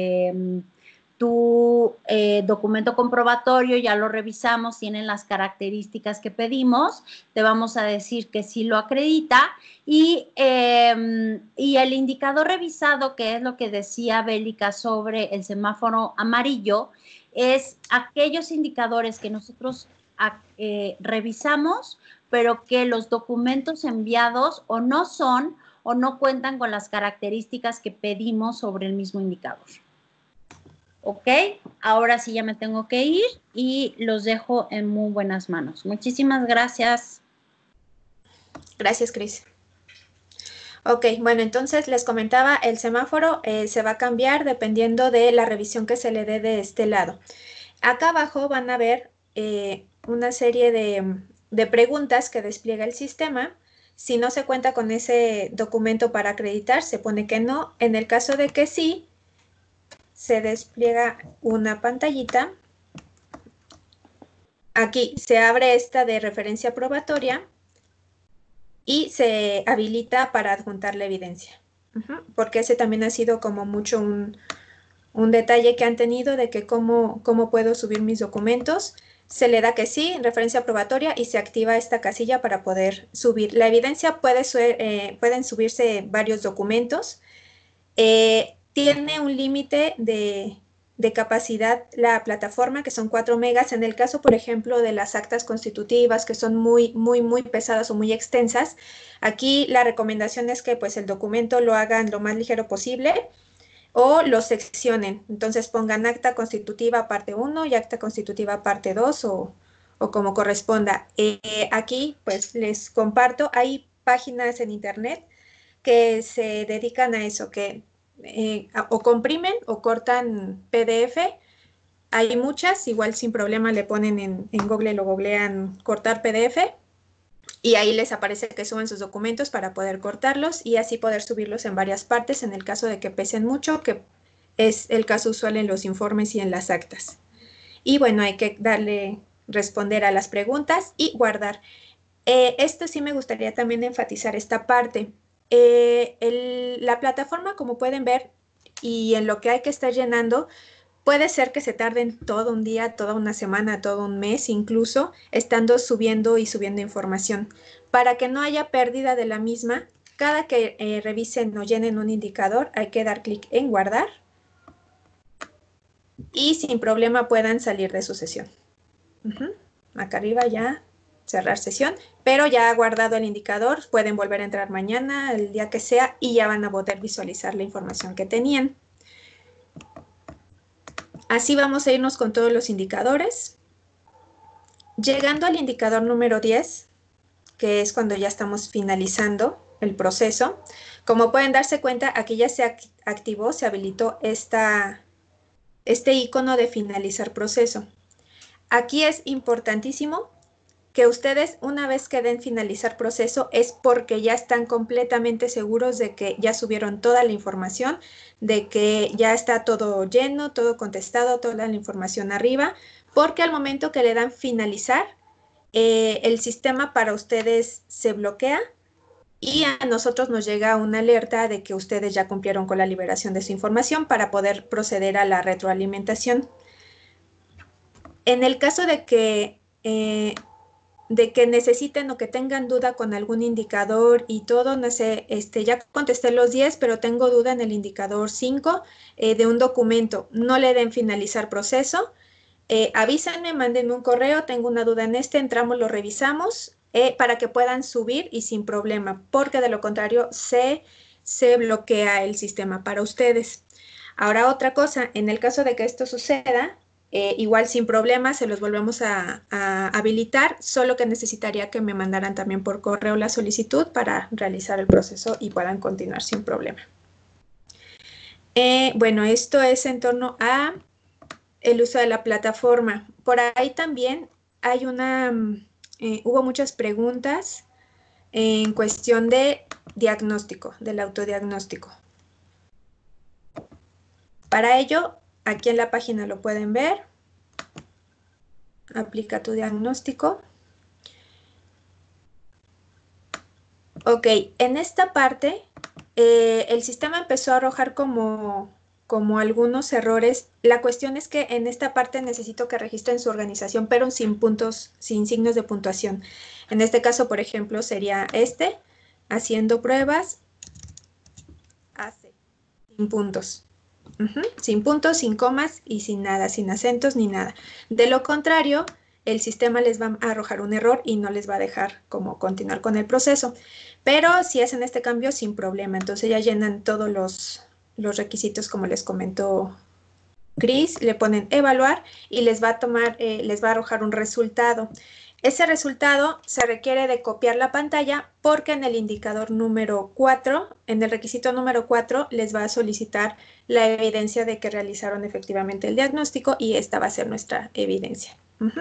documento comprobatorio, ya lo revisamos, tienen las características que pedimos, te vamos a decir que sí lo acredita y el indicador revisado, que es lo que decía Bélica sobre el semáforo amarillo, es aquellos indicadores que nosotros revisamos, pero que los documentos enviados o no son o no cuentan con las características que pedimos sobre el mismo indicador. ¿Ok? Ahora sí ya me tengo que ir y los dejo en muy buenas manos. Muchísimas gracias. Gracias, Cris. Ok, bueno, entonces les comentaba, el semáforo se va a cambiar dependiendo de la revisión que se le dé de este lado. Acá abajo van a ver una serie de preguntas que despliega el sistema. Si no se cuenta con ese documento para acreditar, se pone que no. En el caso de que sí, se despliega una pantallita. Aquí se abre esta de referencia probatoria y se habilita para adjuntar la evidencia. Porque ese también ha sido como mucho un detalle que han tenido de que cómo puedo subir mis documentos. Se le da que sí, referencia probatoria, y se activa esta casilla para poder subir. La evidencia pueden subirse varios documentos. Tiene un límite de capacidad la plataforma, que son 4 megas. En el caso, por ejemplo, de las actas constitutivas, que son muy pesadas o muy extensas, aquí la recomendación es que pues el documento lo hagan lo más ligero posible o lo seccionen. Entonces pongan acta constitutiva parte 1 y acta constitutiva parte 2 o como corresponda. Aquí pues les comparto, hay páginas en internet que se dedican a eso, que o comprimen o cortan PDF. Hay muchas, igual sin problema le ponen en Google, lo googlean cortar PDF y ahí les aparece que suben sus documentos para poder cortarlos y así poder subirlos en varias partes en el caso de que pesen mucho, que es el caso usual en los informes y en las actas. Y bueno, hay que responder a las preguntas y guardar. Esto sí me gustaría también enfatizar esta parte. La plataforma, como pueden ver, y en lo que hay que estar llenando, puede ser que se tarden todo un día, toda una semana, todo un mes, incluso estando subiendo información. Para que no haya pérdida de la misma, cada que revisen o llenen un indicador, hay que dar clic en guardar y sin problema puedan salir de su sesión. Acá arriba ya cerrar sesión, pero ya ha guardado el indicador, pueden volver a entrar mañana, el día que sea, y ya van a poder visualizar la información que tenían. Así vamos a irnos con todos los indicadores. Llegando al indicador número 10, que es cuando ya estamos finalizando el proceso, como pueden darse cuenta, aquí ya se activó, se habilitó este icono de finalizar proceso. Aquí es importantísimo que ustedes, una vez que den finalizar proceso, es porque ya están completamente seguros de que ya subieron toda la información, de que ya está todo lleno, todo contestado, toda la información arriba, porque al momento que le dan finalizar, el sistema para ustedes se bloquea y a nosotros nos llega una alerta de que ustedes ya cumplieron con la liberación de su información para poder proceder a la retroalimentación. En el caso de que de que necesiten o que tengan duda con algún indicador y todo, no sé, ya contesté los 10, pero tengo duda en el indicador 5 de un documento. No le den finalizar proceso. Avísenme, mándenme un correo, tengo una duda en entramos, lo revisamos para que puedan subir y sin problema, porque de lo contrario se bloquea el sistema para ustedes. Ahora otra cosa, en el caso de que esto suceda, igual sin problema se los volvemos a habilitar, solo que necesitaría que me mandaran también por correo la solicitud para realizar el proceso y puedan continuar sin problema. Bueno, esto es en torno a el uso de la plataforma. Por ahí también hay hubo muchas preguntas en cuestión de diagnóstico, del autodiagnóstico. Para ello, aquí en la página lo pueden ver. Aplica tu diagnóstico. Ok, en esta parte, el sistema empezó a arrojar como algunos errores. La cuestión es que en esta parte necesito que registren su organización, pero sin puntos, sin signos de puntuación. En este caso, por ejemplo, sería haciendo pruebas, sin puntos. Sin puntos, sin comas y sin nada, sin acentos ni nada. De lo contrario, el sistema les va a arrojar un error y no les va a dejar como continuar con el proceso. Pero si hacen este cambio, sin problema. Entonces ya llenan todos los requisitos como les comentó Cris, le ponen evaluar y les va a arrojar un resultado. Ese resultado se requiere de copiar la pantalla porque en el indicador número 4, en el requisito número 4, les va a solicitar la evidencia de que realizaron efectivamente el diagnóstico y esta va a ser nuestra evidencia.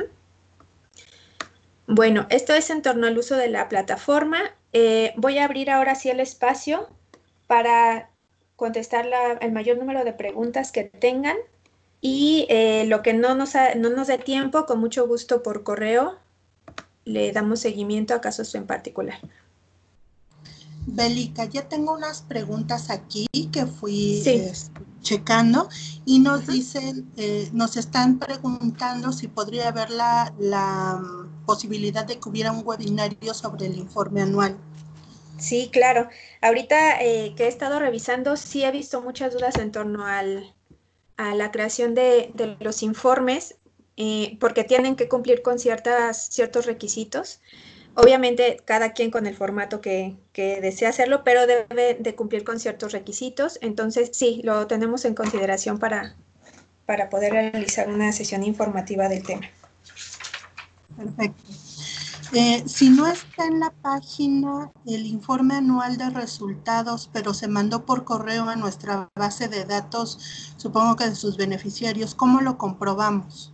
Bueno, esto es en torno al uso de la plataforma. Voy a abrir ahora sí el espacio para contestar el mayor número de preguntas que tengan y lo que no nos dé tiempo, con mucho gusto por correo, le damos seguimiento a casos en particular. Bélica, ya tengo unas preguntas aquí que fui checando y nos dicen, nos están preguntando si podría haber la posibilidad de que hubiera un webinario sobre el informe anual. Sí, claro. Ahorita que he estado revisando, sí he visto muchas dudas en torno a la creación de los informes, porque tienen que cumplir con ciertos requisitos. Obviamente, cada quien con el formato que desea hacerlo, pero debe de cumplir con ciertos requisitos. Entonces, sí, lo tenemos en consideración para poder realizar una sesión informativa del tema. Perfecto. Si no está en la página el informe anual de resultados, pero se mandó por correo a nuestra base de datos, supongo que de sus beneficiarios, ¿cómo lo comprobamos?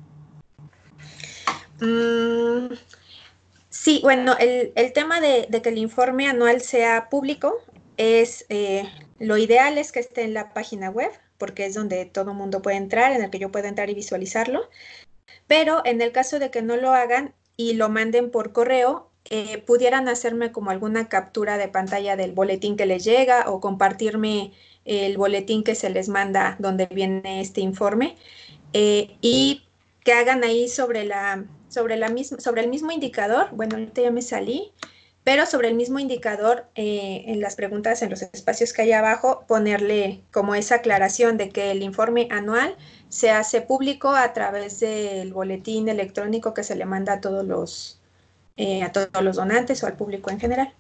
Sí, bueno, el tema de que el informe anual sea público es, lo ideal es que esté en la página web, porque es donde todo el mundo puede entrar, en el que yo pueda entrar y visualizarlo. Pero en el caso de que no lo hagan y lo manden por correo, pudieran hacerme como alguna captura de pantalla del boletín que les llega o compartirme el boletín que se les manda donde viene este informe y que hagan ahí sobre el mismo indicador. Bueno, ahorita ya me salí, pero sobre el mismo indicador, en las preguntas, en los espacios que hay abajo, ponerle como esa aclaración de que el informe anual se hace público a través del boletín electrónico que se le manda a todos los donantes o al público en general.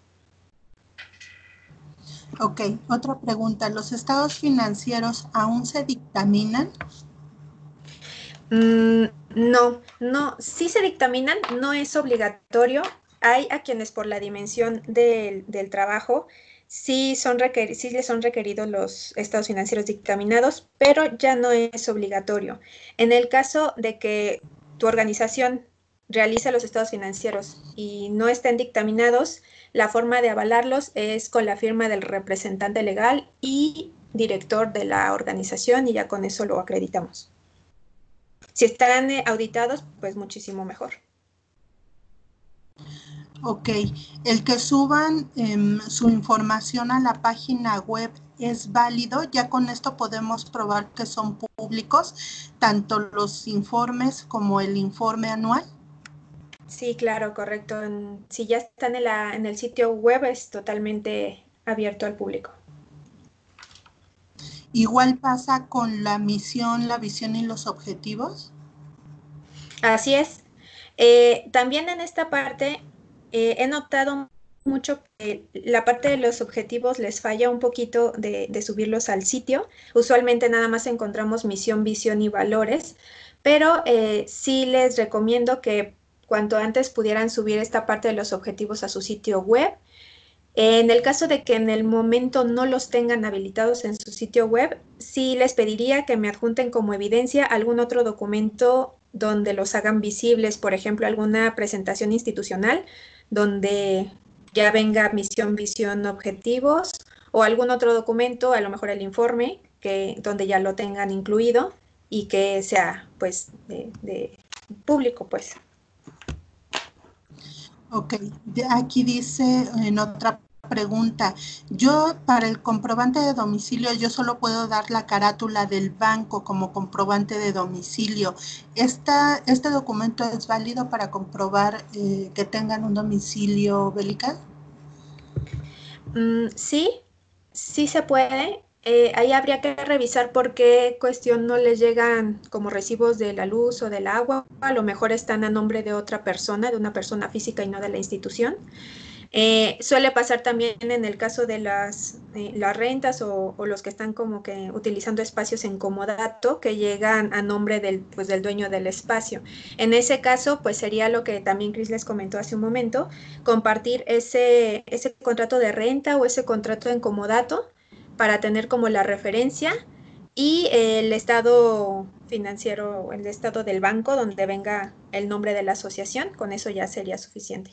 Ok, otra pregunta. ¿Los estados financieros aún se dictaminan? No, sí se dictaminan, no es obligatorio. Hay a quienes por la dimensión del trabajo sí les son requeridos los estados financieros dictaminados, pero ya no es obligatorio. En el caso de que tu organización realice los estados financieros y no estén dictaminados, la forma de avalarlos es con la firma del representante legal y director de la organización y ya con eso lo acreditamos. Si están auditados, pues muchísimo mejor. Ok, el que suban su información a la página web es válido. Ya con esto podemos probar que son públicos, tanto los informes como el informe anual. Sí, claro, correcto. Si ya están en el sitio web, es totalmente abierto al público. Igual pasa con la misión, la visión y los objetivos. Así es. También en esta parte he notado mucho que la parte de los objetivos les falla un poquito de subirlos al sitio. Usualmente nada más encontramos misión, visión y valores, pero sí les recomiendo que cuanto antes pudieran subir esta parte de los objetivos a su sitio web. En el caso de que en el momento no los tengan habilitados en su sitio web, sí les pediría que me adjunten como evidencia algún otro documento donde los hagan visibles, por ejemplo, alguna presentación institucional donde ya venga misión, visión, objetivos, o algún otro documento, a lo mejor el informe, donde ya lo tengan incluido y que sea pues de público, pues. Ok, aquí dice en otra pregunta, yo para el comprobante de domicilio yo solo puedo dar la carátula del banco como comprobante de domicilio. ¿Este documento es válido para comprobar que tengan un domicilio, Bélica? Sí, sí se puede. Ahí habría que revisar por qué cuestión no les llegan como recibos de la luz o del agua. A lo mejor están a nombre de otra persona, de una persona física y no de la institución. Suele pasar también en el caso de las rentas o los que están como que utilizando espacios en comodato que llegan a nombre pues, del dueño del espacio. En ese caso, pues sería lo que también Cris les comentó hace un momento, compartir ese contrato de renta o ese contrato en comodato para tener como la referencia y el estado financiero, el estado del banco donde venga el nombre de la asociación, con eso ya sería suficiente.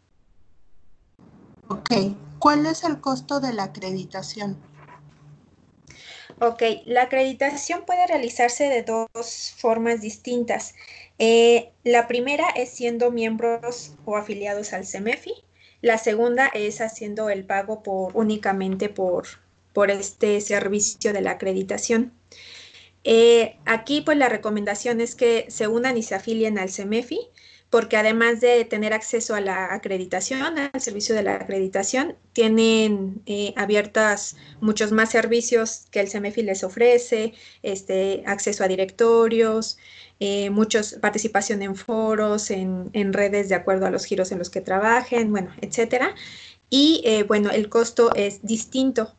Ok, ¿cuál es el costo de la acreditación? Ok, la acreditación puede realizarse de dos formas distintas. La primera es siendo miembros o afiliados al CEMEFI. La segunda es haciendo el pago únicamente por este servicio de la acreditación. Aquí pues la recomendación es que se unan y se afilien al CEMEFI, porque además de tener acceso a la acreditación, al servicio de la acreditación, tienen abiertas muchos más servicios que el CEMEFI les ofrece, acceso a directorios, participación en foros, en redes de acuerdo a los giros en los que trabajen, bueno, etcétera. Y bueno, el costo es distinto.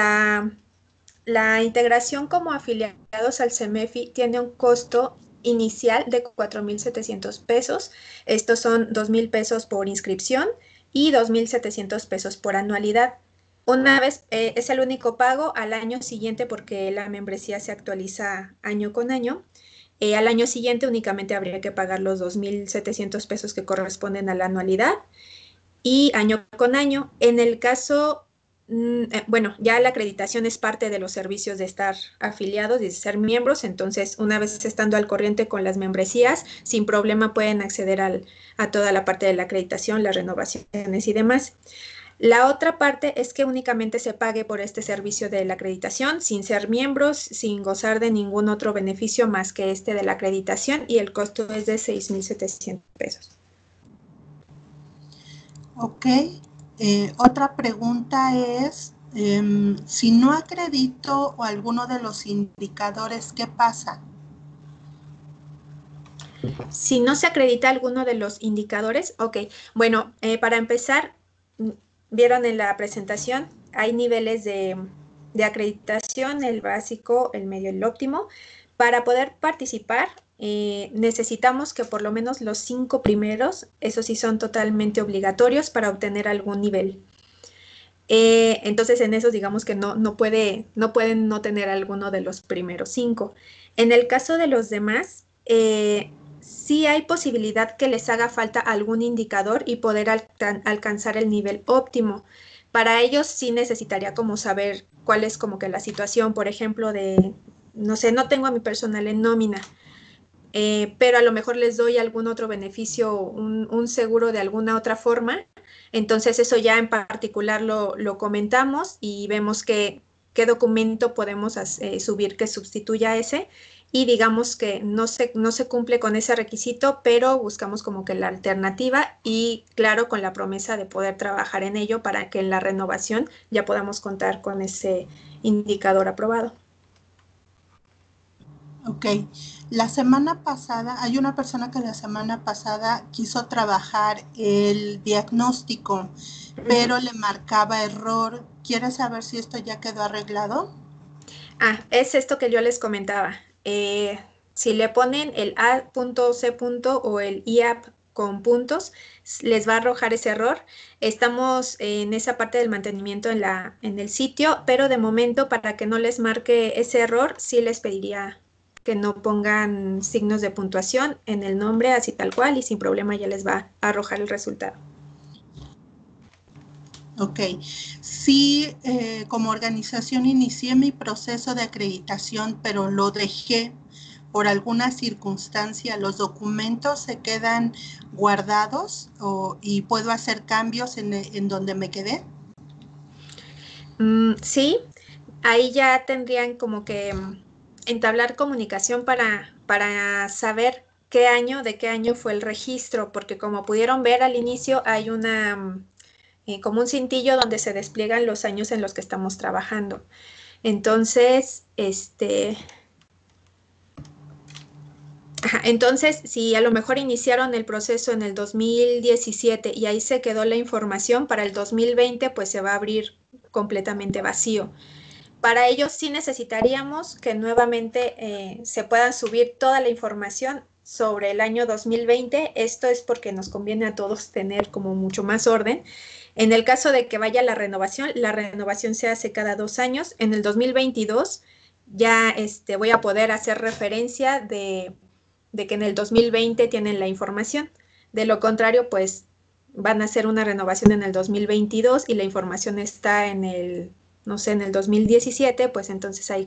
La integración como afiliados al CEMEFI tiene un costo inicial de 4,700 pesos. Estos son 2,000 pesos por inscripción y 2,700 pesos por anualidad. Una vez es el único pago al año siguiente porque la membresía se actualiza año con año. Al año siguiente únicamente habría que pagar los 2,700 pesos que corresponden a la anualidad y año con año. En el caso bueno, ya la acreditación es parte de los servicios de estar afiliados y de ser miembros, entonces una vez estando al corriente con las membresías, sin problema pueden acceder a toda la parte de la acreditación, las renovaciones y demás. La otra parte es que únicamente se pague por este servicio de la acreditación, sin ser miembros, sin gozar de ningún otro beneficio más que este de la acreditación, y el costo es de 6,700 pesos. Ok. Otra pregunta es, si no acredito alguno de los indicadores, ¿qué pasa? Si no se acredita alguno de los indicadores, ok. Bueno, para empezar, vieron en la presentación, hay niveles de acreditación, el básico, el medio y el óptimo. Para poder participar, necesitamos que por lo menos los 5 primeros, esos sí son totalmente obligatorios para obtener algún nivel. Entonces en esos digamos que no pueden no tener alguno de los primeros 5. En el caso de los demás, sí hay posibilidad que les haga falta algún indicador y poder alcanzar el nivel óptimo. Para ellos sí necesitaría como saber cuál es como que la situación, por ejemplo, no sé, no tengo a mi personal en nómina, pero a lo mejor les doy algún otro beneficio, un seguro de alguna otra forma. Entonces eso ya en particular lo comentamos y vemos qué documento podemos subir que sustituya ese y digamos que no se cumple con ese requisito, pero buscamos como que la alternativa y claro, con la promesa de poder trabajar en ello para que en la renovación ya podamos contar con ese indicador aprobado. Ok. La semana pasada, hay una persona que la semana pasada quiso trabajar el diagnóstico, pero le marcaba error. ¿Quieres saber si esto ya quedó arreglado? Es esto que yo les comentaba. Si le ponen el A.C. o el IAP con puntos, les va a arrojar ese error. Estamos en esa parte del mantenimiento en el sitio, pero de momento para que no les marque ese error, sí les pediría que no pongan signos de puntuación en el nombre, así tal cual, y sin problema ya les va a arrojar el resultado. Ok. Sí, como organización inicié mi proceso de acreditación, pero lo dejé por alguna circunstancia. ¿Los documentos se quedan guardados y puedo hacer cambios en donde me quedé? Sí, ahí ya tendrían como que entablar comunicación para saber de qué año fue el registro, porque como pudieron ver al inicio hay como un cintillo donde se despliegan los años en los que estamos trabajando. Entonces, entonces, si a lo mejor iniciaron el proceso en el 2017 y ahí se quedó la información, para el 2020 pues se va a abrir completamente vacío. Para ello sí necesitaríamos que nuevamente se pueda subir toda la información sobre el año 2020. Esto es porque nos conviene a todos tener como mucho más orden. En el caso de que vaya la renovación se hace cada 2 años. En el 2022 ya voy a poder hacer referencia de que en el 2020 tienen la información. De lo contrario, pues van a hacer una renovación en el 2022 y la información está en el 2017, pues entonces hay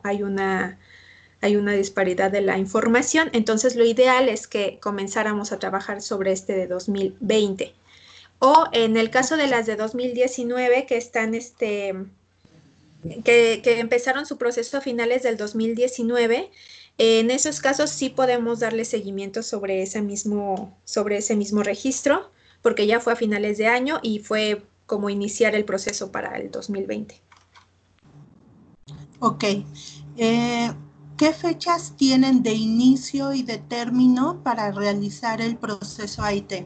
una disparidad de la información. Entonces lo ideal es que comenzáramos a trabajar sobre este de 2020. O en el caso de las de 2019 que están que empezaron su proceso a finales del 2019, en esos casos sí podemos darle seguimiento sobre ese mismo registro, porque ya fue a finales de año y fue como iniciar el proceso para el 2020. Ok. ¿Qué fechas tienen de inicio y de término para realizar el proceso AIT?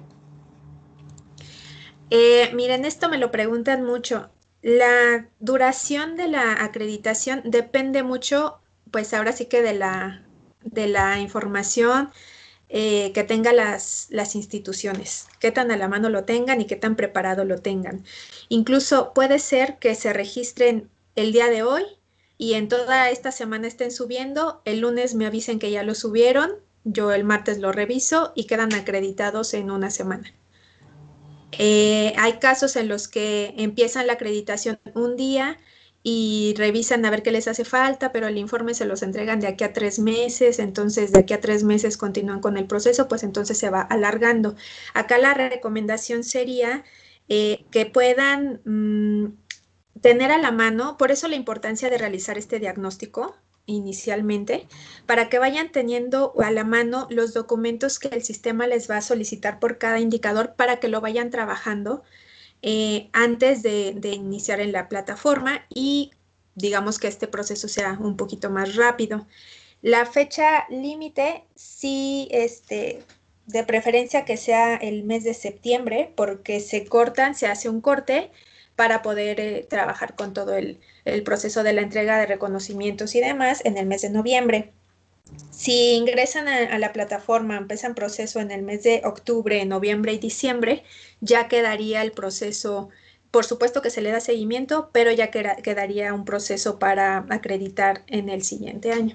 Miren, esto me lo preguntan mucho. La duración de la acreditación depende mucho, pues ahora sí que de la información que tengan las instituciones, qué tan a la mano lo tengan y qué tan preparado lo tengan. Incluso puede ser que se registren el día de hoy y en toda esta semana estén subiendo, el lunes me avisen que ya lo subieron, yo el martes lo reviso y quedan acreditados en una semana. Hay casos en los que empiezan la acreditación un día y revisan a ver qué les hace falta, pero el informe se los entregan de aquí a 3 meses, entonces de aquí a 3 meses continúan con el proceso, pues entonces se va alargando. Acá la recomendación sería que puedan tener a la mano, por eso la importancia de realizar este diagnóstico inicialmente, para que vayan teniendo a la mano los documentos que el sistema les va a solicitar por cada indicador para que lo vayan trabajando antes de iniciar en la plataforma y digamos que este proceso sea un poquito más rápido. La fecha límite sí, de preferencia que sea el mes de septiembre, porque se hace un corte para poder trabajar con todo el proceso de la entrega de reconocimientos y demás en el mes de noviembre. Si ingresan a la plataforma, empiezan proceso en el mes de octubre, noviembre y diciembre, ya quedaría el proceso, por supuesto que se le da seguimiento, pero ya quedaría un proceso para acreditar en el siguiente año.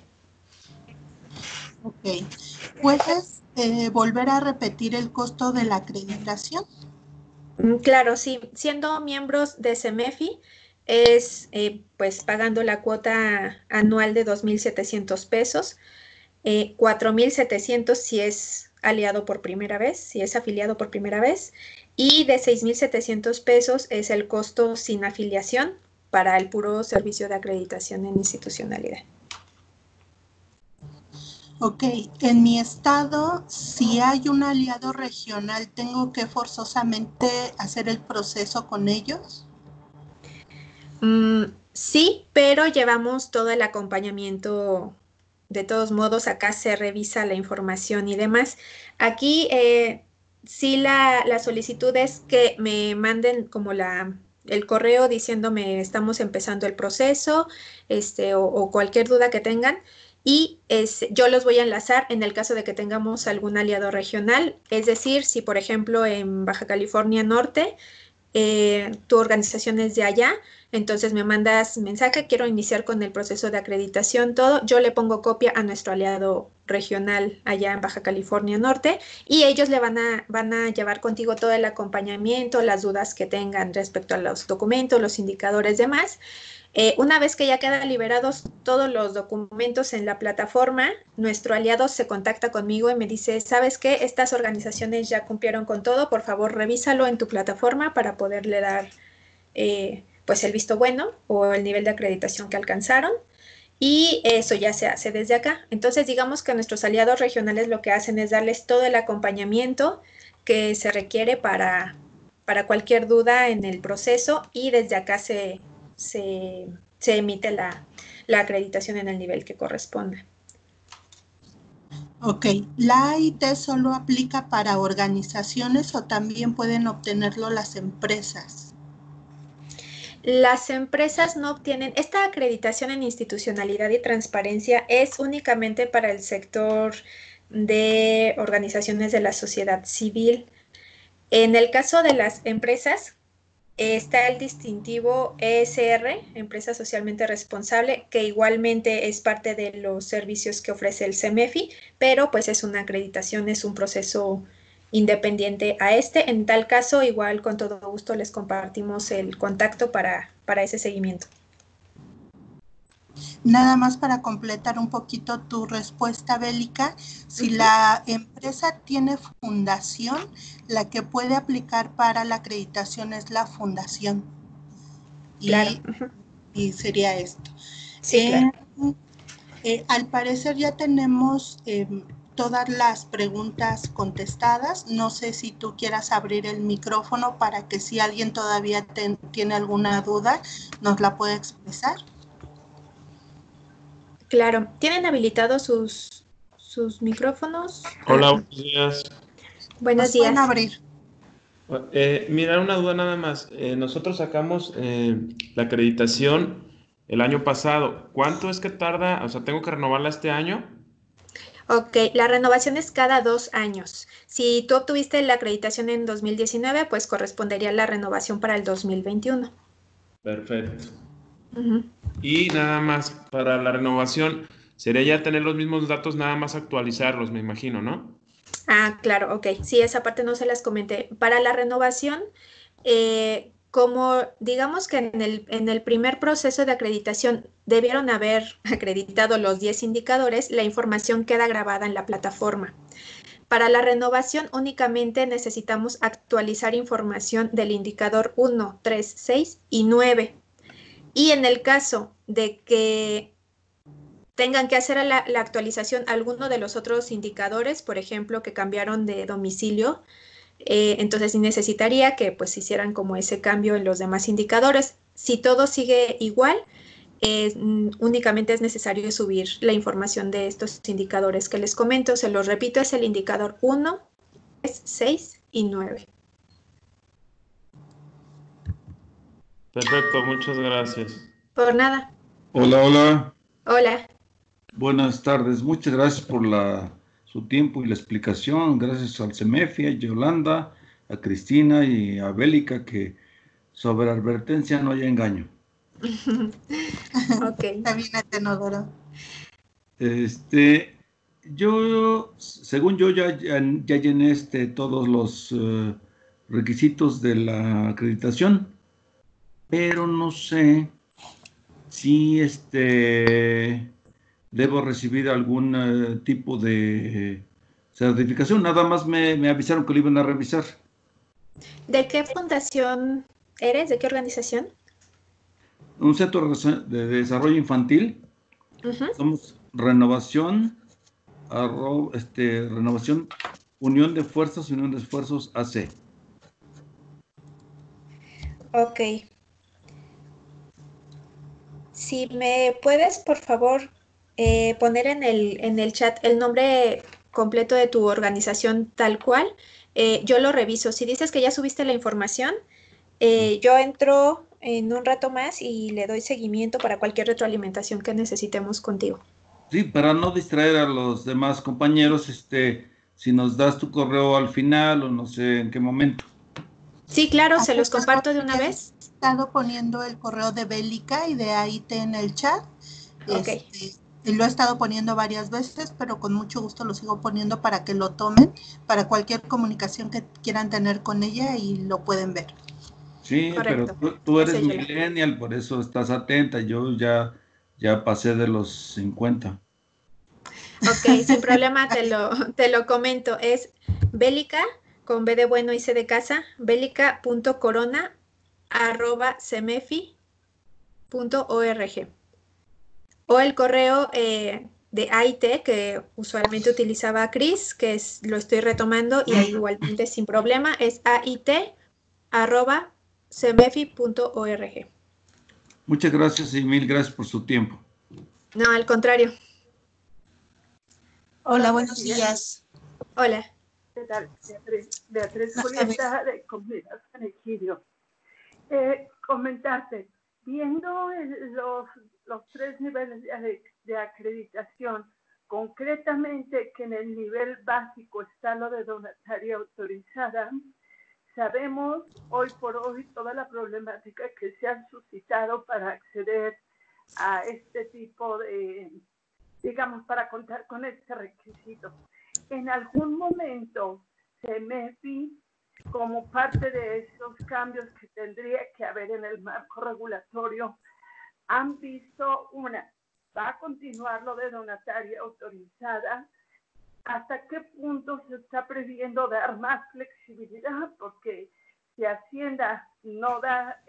Ok. ¿Puedes volver a repetir el costo de la acreditación? Claro, sí. Siendo miembros de CEMEFI, es pues pagando la cuota anual de 2,700 pesos, 4,700 si es aliado por primera vez, si es afiliado por primera vez, y de 6,700 pesos es el costo sin afiliación para el puro servicio de acreditación en institucionalidad. Ok, en mi estado, si hay un aliado regional, ¿tengo que forzosamente hacer el proceso con ellos? Sí, pero llevamos todo el acompañamiento. De todos modos, acá se revisa la información y demás. Aquí sí la solicitud es que me manden como el correo diciéndome estamos empezando el proceso, o cualquier duda que tengan. Y yo los voy a enlazar en el caso de que tengamos algún aliado regional. Es decir, si por ejemplo en Baja California Norte tu organización es de allá, entonces me mandas mensaje, quiero iniciar con el proceso de acreditación, todo, yo le pongo copia a nuestro aliado regional allá en Baja California Norte y ellos le van a llevar contigo todo el acompañamiento, las dudas que tengan respecto a los documentos, los indicadores, demás. Una vez que ya quedan liberados todos los documentos en la plataforma, nuestro aliado se contacta conmigo y me dice, ¿sabes qué? Estas organizaciones ya cumplieron con todo, por favor revísalo en tu plataforma para poderle dar pues el visto bueno o el nivel de acreditación que alcanzaron. Y eso ya se hace desde acá. Entonces, digamos que nuestros aliados regionales lo que hacen es darles todo el acompañamiento que se requiere para cualquier duda en el proceso y desde acá se emite la acreditación en el nivel que corresponde. Ok, ¿la AIT solo aplica para organizaciones o también pueden obtenerlo las empresas? Las empresas no obtienen, esta acreditación en institucionalidad y transparencia es únicamente para el sector de organizaciones de la sociedad civil. En el caso de las empresas, está el distintivo ESR, Empresa Socialmente Responsable, que igualmente es parte de los servicios que ofrece el CEMEFI, pero pues es una acreditación, es un proceso independiente a este. En tal caso, igual con todo gusto les compartimos el contacto para ese seguimiento. Nada más para completar un poquito tu respuesta, Bélica, si la empresa tiene fundación, la que puede aplicar para la acreditación es la fundación. Claro. Y sería esto. Sí, claro. Al parecer ya tenemos todas las preguntas contestadas. No sé si tú quieras abrir el micrófono para que si alguien todavía tiene alguna duda, nos la pueda expresar. Claro. ¿Tienen habilitados sus micrófonos? Hola, buenos días. Buenos Nos pueden días. abrir. Mira, una duda nada más. Nosotros sacamos la acreditación el año pasado. ¿Cuánto es que tarda? O sea, ¿tengo que renovarla este año? Ok, la renovación es cada 2 años. Si tú obtuviste la acreditación en 2019, pues correspondería la renovación para el 2021. Perfecto. Ujú. Y nada más, para la renovación, sería ya tener los mismos datos, nada más actualizarlos, me imagino, ¿no? Ah, claro, ok. Sí, esa parte no se las comenté. Para la renovación, como digamos que en el primer proceso de acreditación debieron haber acreditado los 10 indicadores, la información queda grabada en la plataforma. Para la renovación únicamente necesitamos actualizar información del indicador 1, 3, 6 y 9. Y en el caso de que tengan que hacer la actualización alguno de los otros indicadores, por ejemplo, que cambiaron de domicilio, entonces sí necesitaría que pues hicieran como ese cambio en los demás indicadores. Si todo sigue igual, únicamente es necesario subir la información de estos indicadores que les comento. Se los repito, es el indicador 1, 3, 6 y 9. Perfecto, muchas gracias. Por nada. Hola, hola. Hola. Buenas tardes. Muchas gracias por su tiempo y la explicación. Gracias al CEMEFI, a Yolanda, a Cristina y a Bélica, que sobre advertencia no hay engaño. Ok. Está bien, Atenodoro. Según yo, ya llené todos los requisitos de la acreditación, pero no sé si debo recibir algún tipo de certificación. Nada más me avisaron que lo iban a revisar. ¿De qué fundación eres? ¿De qué organización? Un centro de desarrollo infantil. Uh-huh. Somos Renovación Renovación, Unión de Esfuerzos AC. Ok. Si me puedes, por favor, poner en el chat el nombre completo de tu organización tal cual, yo lo reviso. Si dices que ya subiste la información, yo entro en un rato más y le doy seguimiento para cualquier retroalimentación que necesitemos contigo. Sí, para no distraer a los demás compañeros, si nos das tu correo al final o no sé en qué momento. Sí, claro, se los comparto de una vez. He estado poniendo el correo de Bélica y de AIT en el chat. Ok. Lo he estado poniendo varias veces, pero con mucho gusto lo sigo poniendo para que lo tomen, para cualquier comunicación que quieran tener con ella y lo pueden ver. Sí, correcto. pero tú eres millennial, por eso estás atenta. Yo ya pasé de los 50. Ok, sin problema te lo comento. Es Bélica, con B de bueno y C de casa, bélica.corona@cemefi.org. O el correo de AIT que usualmente utilizaba Cris, que lo estoy retomando y ahí igualmente sin problema, es ait@cemefi.org. Muchas gracias y mil gracias por su tiempo. No, al contrario. Hola, buenos días. Hola. ¿Qué tal? Beatriz A Julieta de Comunidad San Egidio. Comentarte, viendo los 3 niveles de acreditación, concretamente que en el nivel básico está lo de donataria autorizada, sabemos hoy por hoy toda la problemática que se ha suscitado para acceder a este tipo de, digamos, para contar con este requisito. En algún momento CEMEFI, como parte de esos cambios que tendría que haber en el marco regulatorio, han visto va a continuar lo de donataria autorizada. ¿Hasta qué punto se está previendo dar más flexibilidad? Porque si Hacienda no da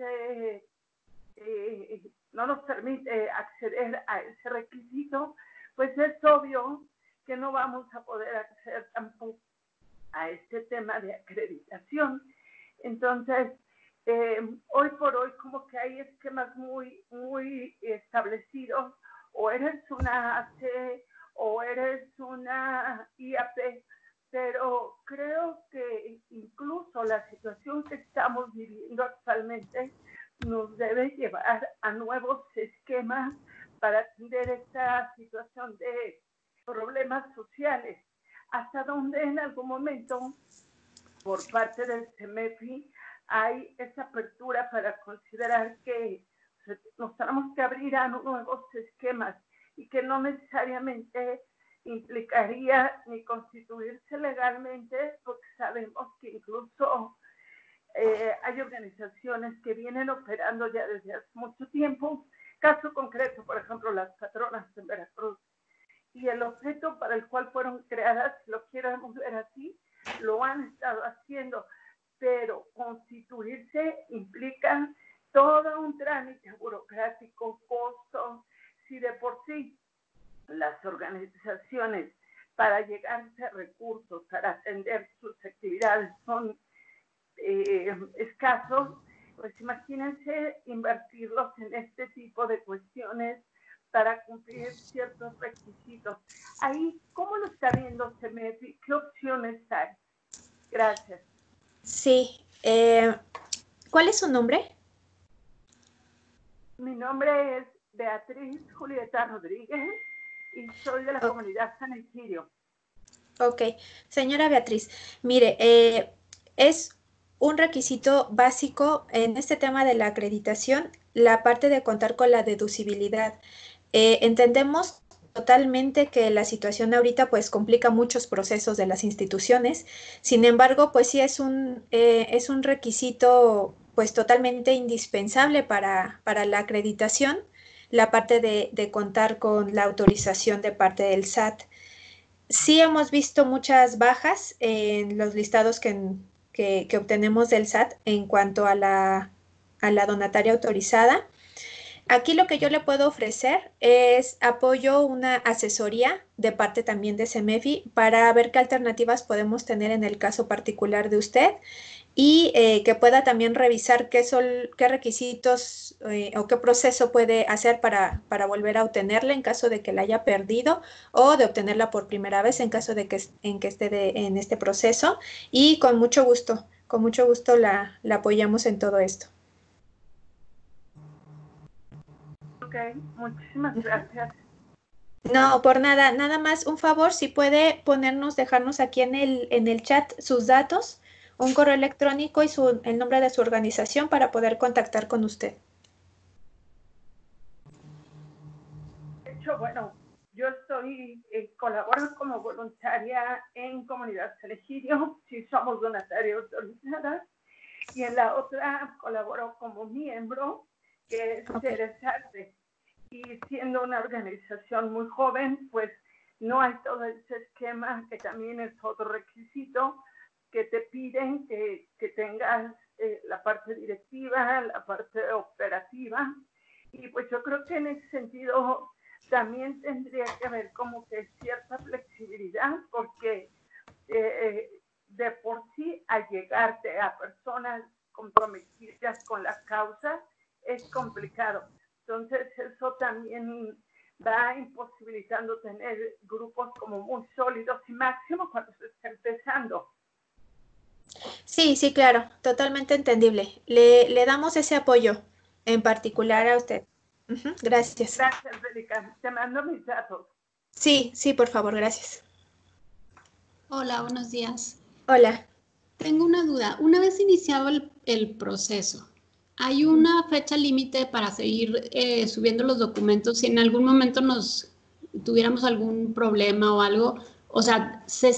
no nos permite acceder a ese requisito, pues es obvio que no vamos a poder acceder tampoco a este tema de acreditación. Entonces, hoy por hoy como que hay esquemas muy establecidos, o eres una AC o eres una IAP, pero creo que incluso la situación que estamos viviendo actualmente nos debe llevar a nuevos esquemas para atender esta situación de problemas sociales, hasta donde en algún momento por parte del CEMEFI hay esa apertura para considerar que nos tenemos que abrir a nuevos esquemas y que no necesariamente implicaría ni constituirse legalmente, porque sabemos que incluso hay organizaciones que vienen operando ya desde hace mucho tiempo. Caso concreto, por ejemplo, las patronas en Veracruz. Y el objeto para el cual fueron creadas, si lo queremos ver así, lo han estado haciendo, pero constituirse implica todo un trámite burocrático, costo. Si de por sí las organizaciones para llegarse a recursos, para atender sus actividades son escasos, pues imagínense invertirlos en este tipo de cuestiones para cumplir ciertos requisitos. Ahí, ¿cómo lo está viendo CEMEFI? ¿Qué opciones hay? Gracias. Sí. ¿Cuál es su nombre? Mi nombre es Beatriz Julieta Rodríguez y soy de la comunidad San Egidio. Ok. Señora Beatriz, mire, es un requisito básico en este tema de la acreditación, la parte de contar con la deducibilidad. Entendemos totalmente que la situación ahorita pues complica muchos procesos de las instituciones. Sin embargo, pues sí es un requisito pues totalmente indispensable para la acreditación, la parte de contar con la autorización de parte del SAT. Sí hemos visto muchas bajas en los listados que obtenemos del SAT en cuanto a la donataria autorizada. Aquí lo que yo le puedo ofrecer es apoyo, una asesoría de parte también de CEMEFI para ver qué alternativas podemos tener en el caso particular de usted y que pueda también revisar qué requisitos o qué proceso puede hacer para volver a obtenerla en caso de que la haya perdido o de obtenerla por primera vez en caso de que esté en este proceso. Y con mucho gusto la apoyamos en todo esto. Ok, muchísimas gracias. No, por nada, nada más un favor, si puede dejarnos aquí en el chat sus datos, un correo electrónico y el nombre de su organización para poder contactar con usted. De hecho, bueno, yo colaboro como voluntaria en Comunidad Ejido, si somos donatarios autorizadas, y en la otra colaboro como miembro, que es Ceresarte. Y siendo una organización muy joven, pues no hay todo ese esquema, que también es otro requisito, que te piden que tengas la parte directiva, la parte operativa. Y pues yo creo que en ese sentido también tendría que haber como que cierta flexibilidad, porque de por sí al llegarte a personas comprometidas con la causa es complicado. Entonces eso también va imposibilitando tener grupos como muy sólidos y máximo cuando se está empezando. Sí, sí, claro, totalmente entendible. Le damos ese apoyo en particular a usted. Gracias. Gracias, Bélica. Te mando mis datos. Sí, sí, por favor, gracias. Hola, buenos días. Hola. Tengo una duda. Una vez iniciado el proceso, ¿hay una fecha límite para seguir subiendo los documentos si en algún momento tuviéramos algún problema o algo? O sea, ¿se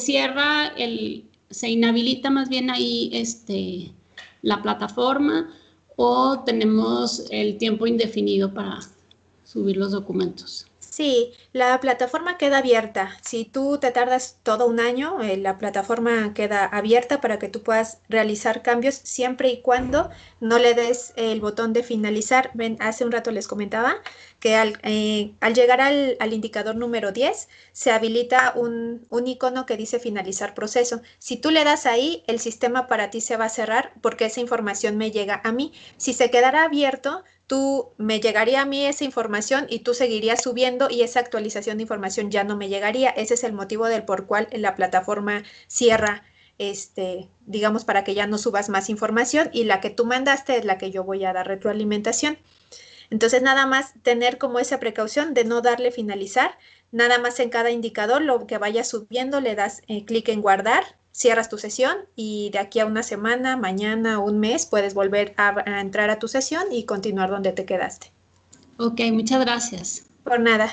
inhabilita más bien ahí la plataforma o tenemos el tiempo indefinido para subir los documentos? Sí, la plataforma queda abierta. Si tú te tardas todo un año, la plataforma queda abierta para que tú puedas realizar cambios siempre y cuando no le des el botón de finalizar. Ven, hace un rato les comentaba que al llegar al indicador número 10 se habilita un icono que dice finalizar proceso. Si tú le das ahí, el sistema para ti se va a cerrar porque esa información me llega a mí. Si se quedara abierto, me llegaría a mí esa información y tú seguirías subiendo y esa actualización de información ya no me llegaría. Ese es el motivo por cual la plataforma cierra, digamos, para que ya no subas más información y la que tú mandaste es la que yo voy a dar retroalimentación. Entonces, nada más tener como esa precaución de no darle finalizar, nada más en cada indicador, lo que vaya subiendo, le das clic en guardar, cierras tu sesión y de aquí a una semana, mañana, un mes, puedes volver a entrar a tu sesión y continuar donde te quedaste. Ok, muchas gracias. Por nada.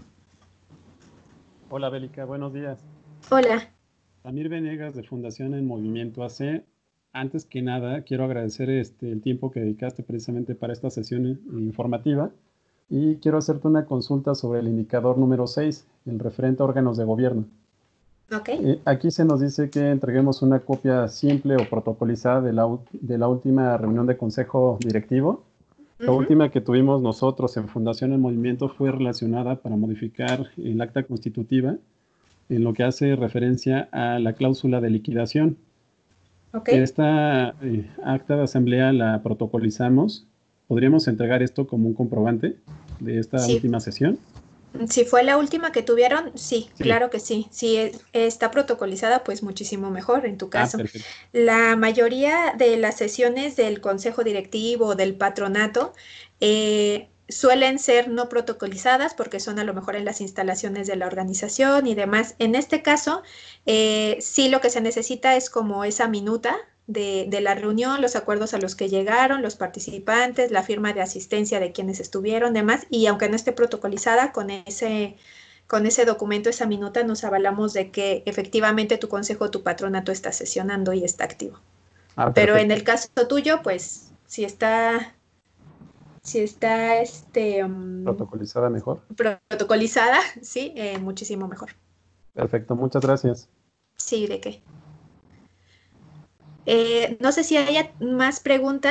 Hola, Bélica, buenos días. Hola. Samir Venegas, de Fundación En Movimiento AC. Antes que nada, quiero agradecer el tiempo que dedicaste precisamente para esta sesión informativa y quiero hacerte una consulta sobre el indicador número 6, el referente a órganos de gobierno. Okay. Aquí se nos dice que entreguemos una copia simple o protocolizada de la última reunión de consejo directivo. La última que tuvimos nosotros en Fundación En Movimiento fue relacionada para modificar el acta constitutiva en lo que hace referencia a la cláusula de liquidación. Okay. Esta acta de asamblea la protocolizamos. ¿Podríamos entregar esto como un comprobante de esta última sesión? Si fue la última que tuvieron, sí, claro que sí. Si está protocolizada, pues muchísimo mejor en tu caso. Perfecto. La mayoría de las sesiones del consejo directivo, del patronato, suelen ser no protocolizadas porque son a lo mejor en las instalaciones de la organización y demás. En este caso, sí lo que se necesita es como esa minuta de la reunión, los acuerdos a los que llegaron, los participantes, la firma de asistencia de quienes estuvieron, demás, y aunque no esté protocolizada, con ese documento, esa minuta, nos avalamos de que efectivamente tu consejo, tu patronato está sesionando y está activo. Pero en el caso tuyo, pues, si está protocolizada mejor. Protocolizada, sí, muchísimo mejor. Perfecto, muchas gracias. Sí, ¿de qué? No sé si haya más preguntas.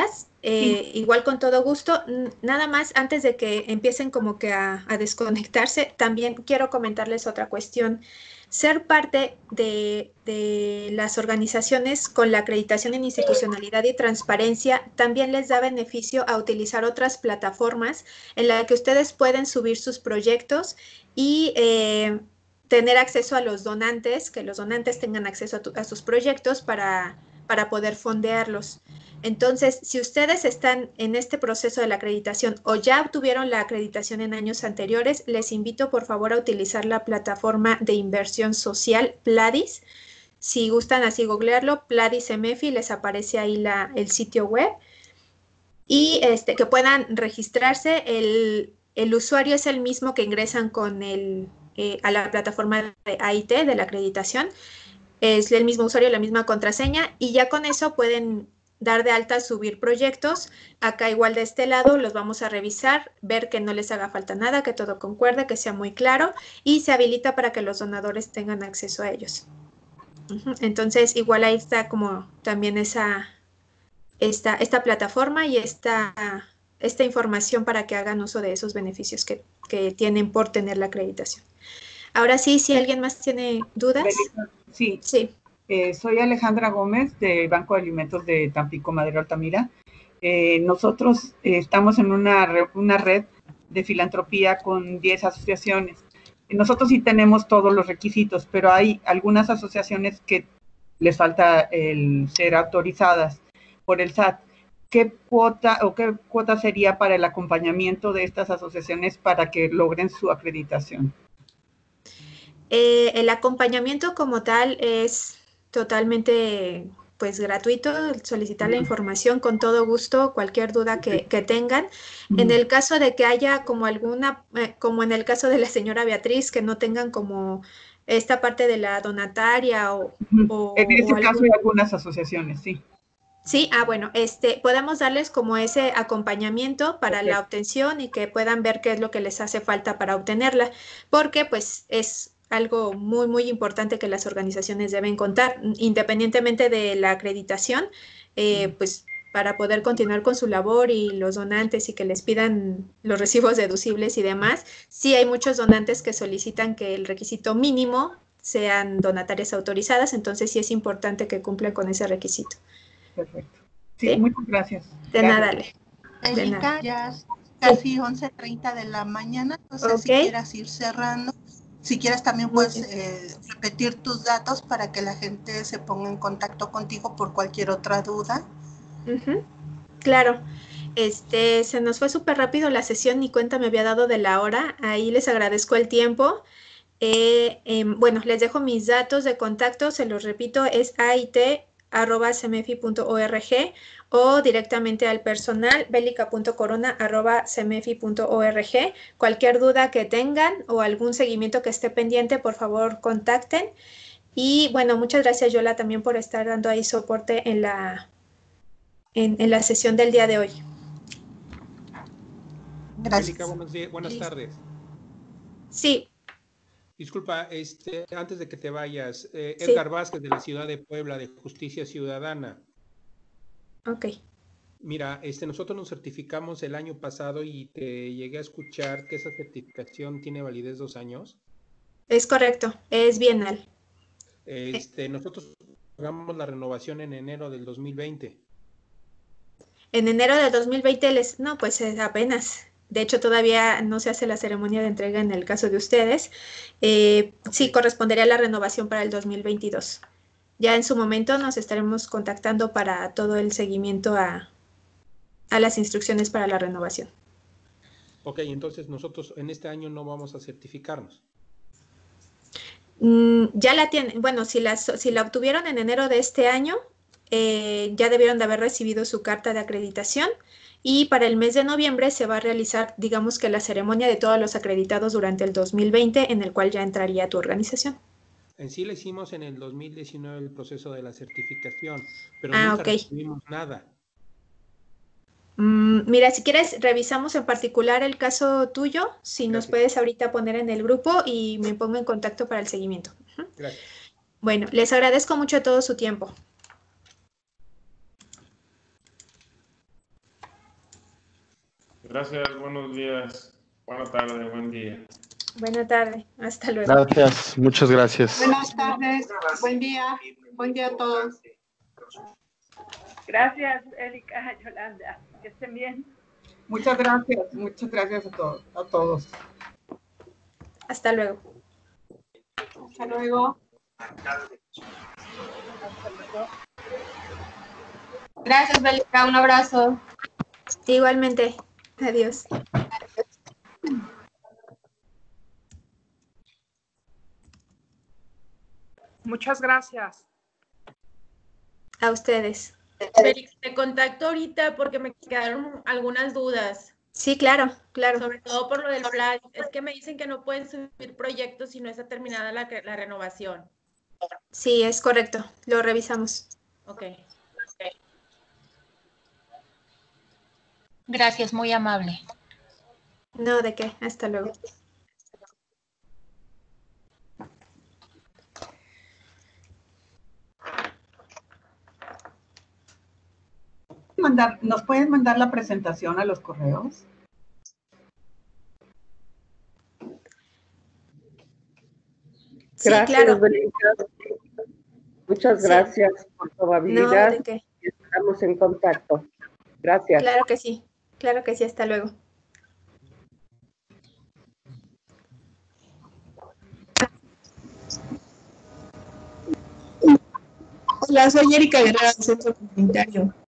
igual con todo gusto. Nada más, antes de que empiecen como que a desconectarse, también quiero comentarles otra cuestión. Ser parte de las organizaciones con la acreditación en institucionalidad y transparencia también les da beneficio a utilizar otras plataformas en las que ustedes pueden subir sus proyectos y tener acceso a los donantes, que los donantes tengan acceso a sus proyectos para poder fondearlos. Entonces, si ustedes están en este proceso de la acreditación o ya obtuvieron la acreditación en años anteriores, les invito por favor a utilizar la plataforma de inversión social Pladis. Si gustan así googlearlo, Pladis CEMEFI, les aparece ahí el sitio web. Y que puedan registrarse. El usuario es el mismo que ingresan con a la plataforma de AIT, de la acreditación. Es el mismo usuario, la misma contraseña, y ya con eso pueden dar de alta, subir proyectos. Acá igual de este lado los vamos a revisar, ver que no les haga falta nada, que todo concuerde, que sea muy claro, y se habilita para que los donadores tengan acceso a ellos. Entonces, igual ahí está como también esta plataforma y esta información para que hagan uso de esos beneficios que tienen por tener la acreditación. Ahora sí, si alguien más tiene dudas. Sí. Sí. Soy Alejandra Gómez del Banco de Alimentos de Tampico, Madero, Altamira. Nosotros estamos en una red de filantropía con 10 asociaciones. Nosotros sí tenemos todos los requisitos, pero hay algunas asociaciones que les falta el ser autorizadas por el SAT. ¿Qué cuota sería para el acompañamiento de estas asociaciones para que logren su acreditación? El acompañamiento como tal es totalmente pues gratuito, solicitar la información con todo gusto, cualquier duda que tengan. En el caso de que haya como alguna, como en el caso de la señora Beatriz, que no tengan como esta parte de la donataria en ese caso hay algunas asociaciones, sí. Sí, bueno, podemos darles como ese acompañamiento para la obtención y que puedan ver qué es lo que les hace falta para obtenerla, porque pues es algo muy, muy importante que las organizaciones deben contar, independientemente de la acreditación, pues para poder continuar con su labor y los donantes y que les pidan los recibos deducibles y demás. Sí hay muchos donantes que solicitan que el requisito mínimo sean donatarias autorizadas, entonces sí es importante que cumplan con ese requisito. Perfecto. Sí, muchas gracias. De nada, Ale. Erika, ya es casi 11:30 de la mañana, entonces si quieras ir cerrando, si quieres también puedes repetir tus datos para que la gente se ponga en contacto contigo por cualquier otra duda. Claro. Se nos fue súper rápido la sesión, ni cuenta me había dado de la hora. Ahí les agradezco el tiempo. Bueno, les dejo mis datos de contacto, se los repito, es ait@cemefi.org o directamente al personal belica.corona@cemefi.org. Cualquier duda que tengan o algún seguimiento que esté pendiente, por favor contacten. Y bueno, muchas gracias Yola también por estar dando ahí soporte en la sesión del día de hoy. Gracias. Belica, buenas tardes. Sí. Disculpa, antes de que te vayas, Edgar Vázquez de la ciudad de Puebla, de Justicia Ciudadana. Ok. Mira, nosotros nos certificamos el año pasado y te llegué a escuchar que esa certificación tiene validez 2 años. Es correcto, es bienal. Nosotros pagamos la renovación en enero del 2020. En enero del 2020 no, pues apenas. De hecho, todavía no se hace la ceremonia de entrega en el caso de ustedes. Sí, correspondería a la renovación para el 2022. Ya en su momento nos estaremos contactando para todo el seguimiento a las instrucciones para la renovación. Ok, entonces nosotros en este año no vamos a certificarnos. Ya la tienen, bueno, si la obtuvieron en enero de este año, ya debieron de haber recibido su carta de acreditación. Y para el mes de noviembre se va a realizar, digamos que la ceremonia de todos los acreditados durante el 2020, en el cual ya entraría tu organización. En sí le hicimos en el 2019 el proceso de la certificación, pero nunca recibimos nada. Mira, si quieres, revisamos en particular el caso tuyo, si nos puedes ahorita poner en el grupo y me pongo en contacto para el seguimiento. Gracias. Bueno, les agradezco mucho todo su tiempo. Gracias, buenos días. Buena tarde, buen día. Buena tarde, hasta luego. Gracias, muchas gracias. Buenas tardes, buen día a todos. Gracias, Erika, Yolanda. Que estén bien. Muchas gracias a todos. Hasta luego. Hasta luego. Gracias, Bélica, un abrazo. Igualmente, adiós. Muchas gracias. A ustedes. Bélica, te contacto ahorita porque me quedaron algunas dudas. Sí, claro, claro. Sobre todo por lo del plan. Es que me dicen que no pueden subir proyectos si no está terminada la renovación. Sí, es correcto. Lo revisamos. Ok. Gracias, muy amable. No, ¿de qué? Hasta luego. ¿Nos pueden mandar la presentación a los correos? Sí, Gracias, claro. Bélica. Muchas Sí. gracias por tu No, amabilidad. ¿de qué? Estamos en contacto. Gracias. Claro que sí. Claro que sí, hasta luego. Hola, soy Erika Guerrero del Centro Comunitario.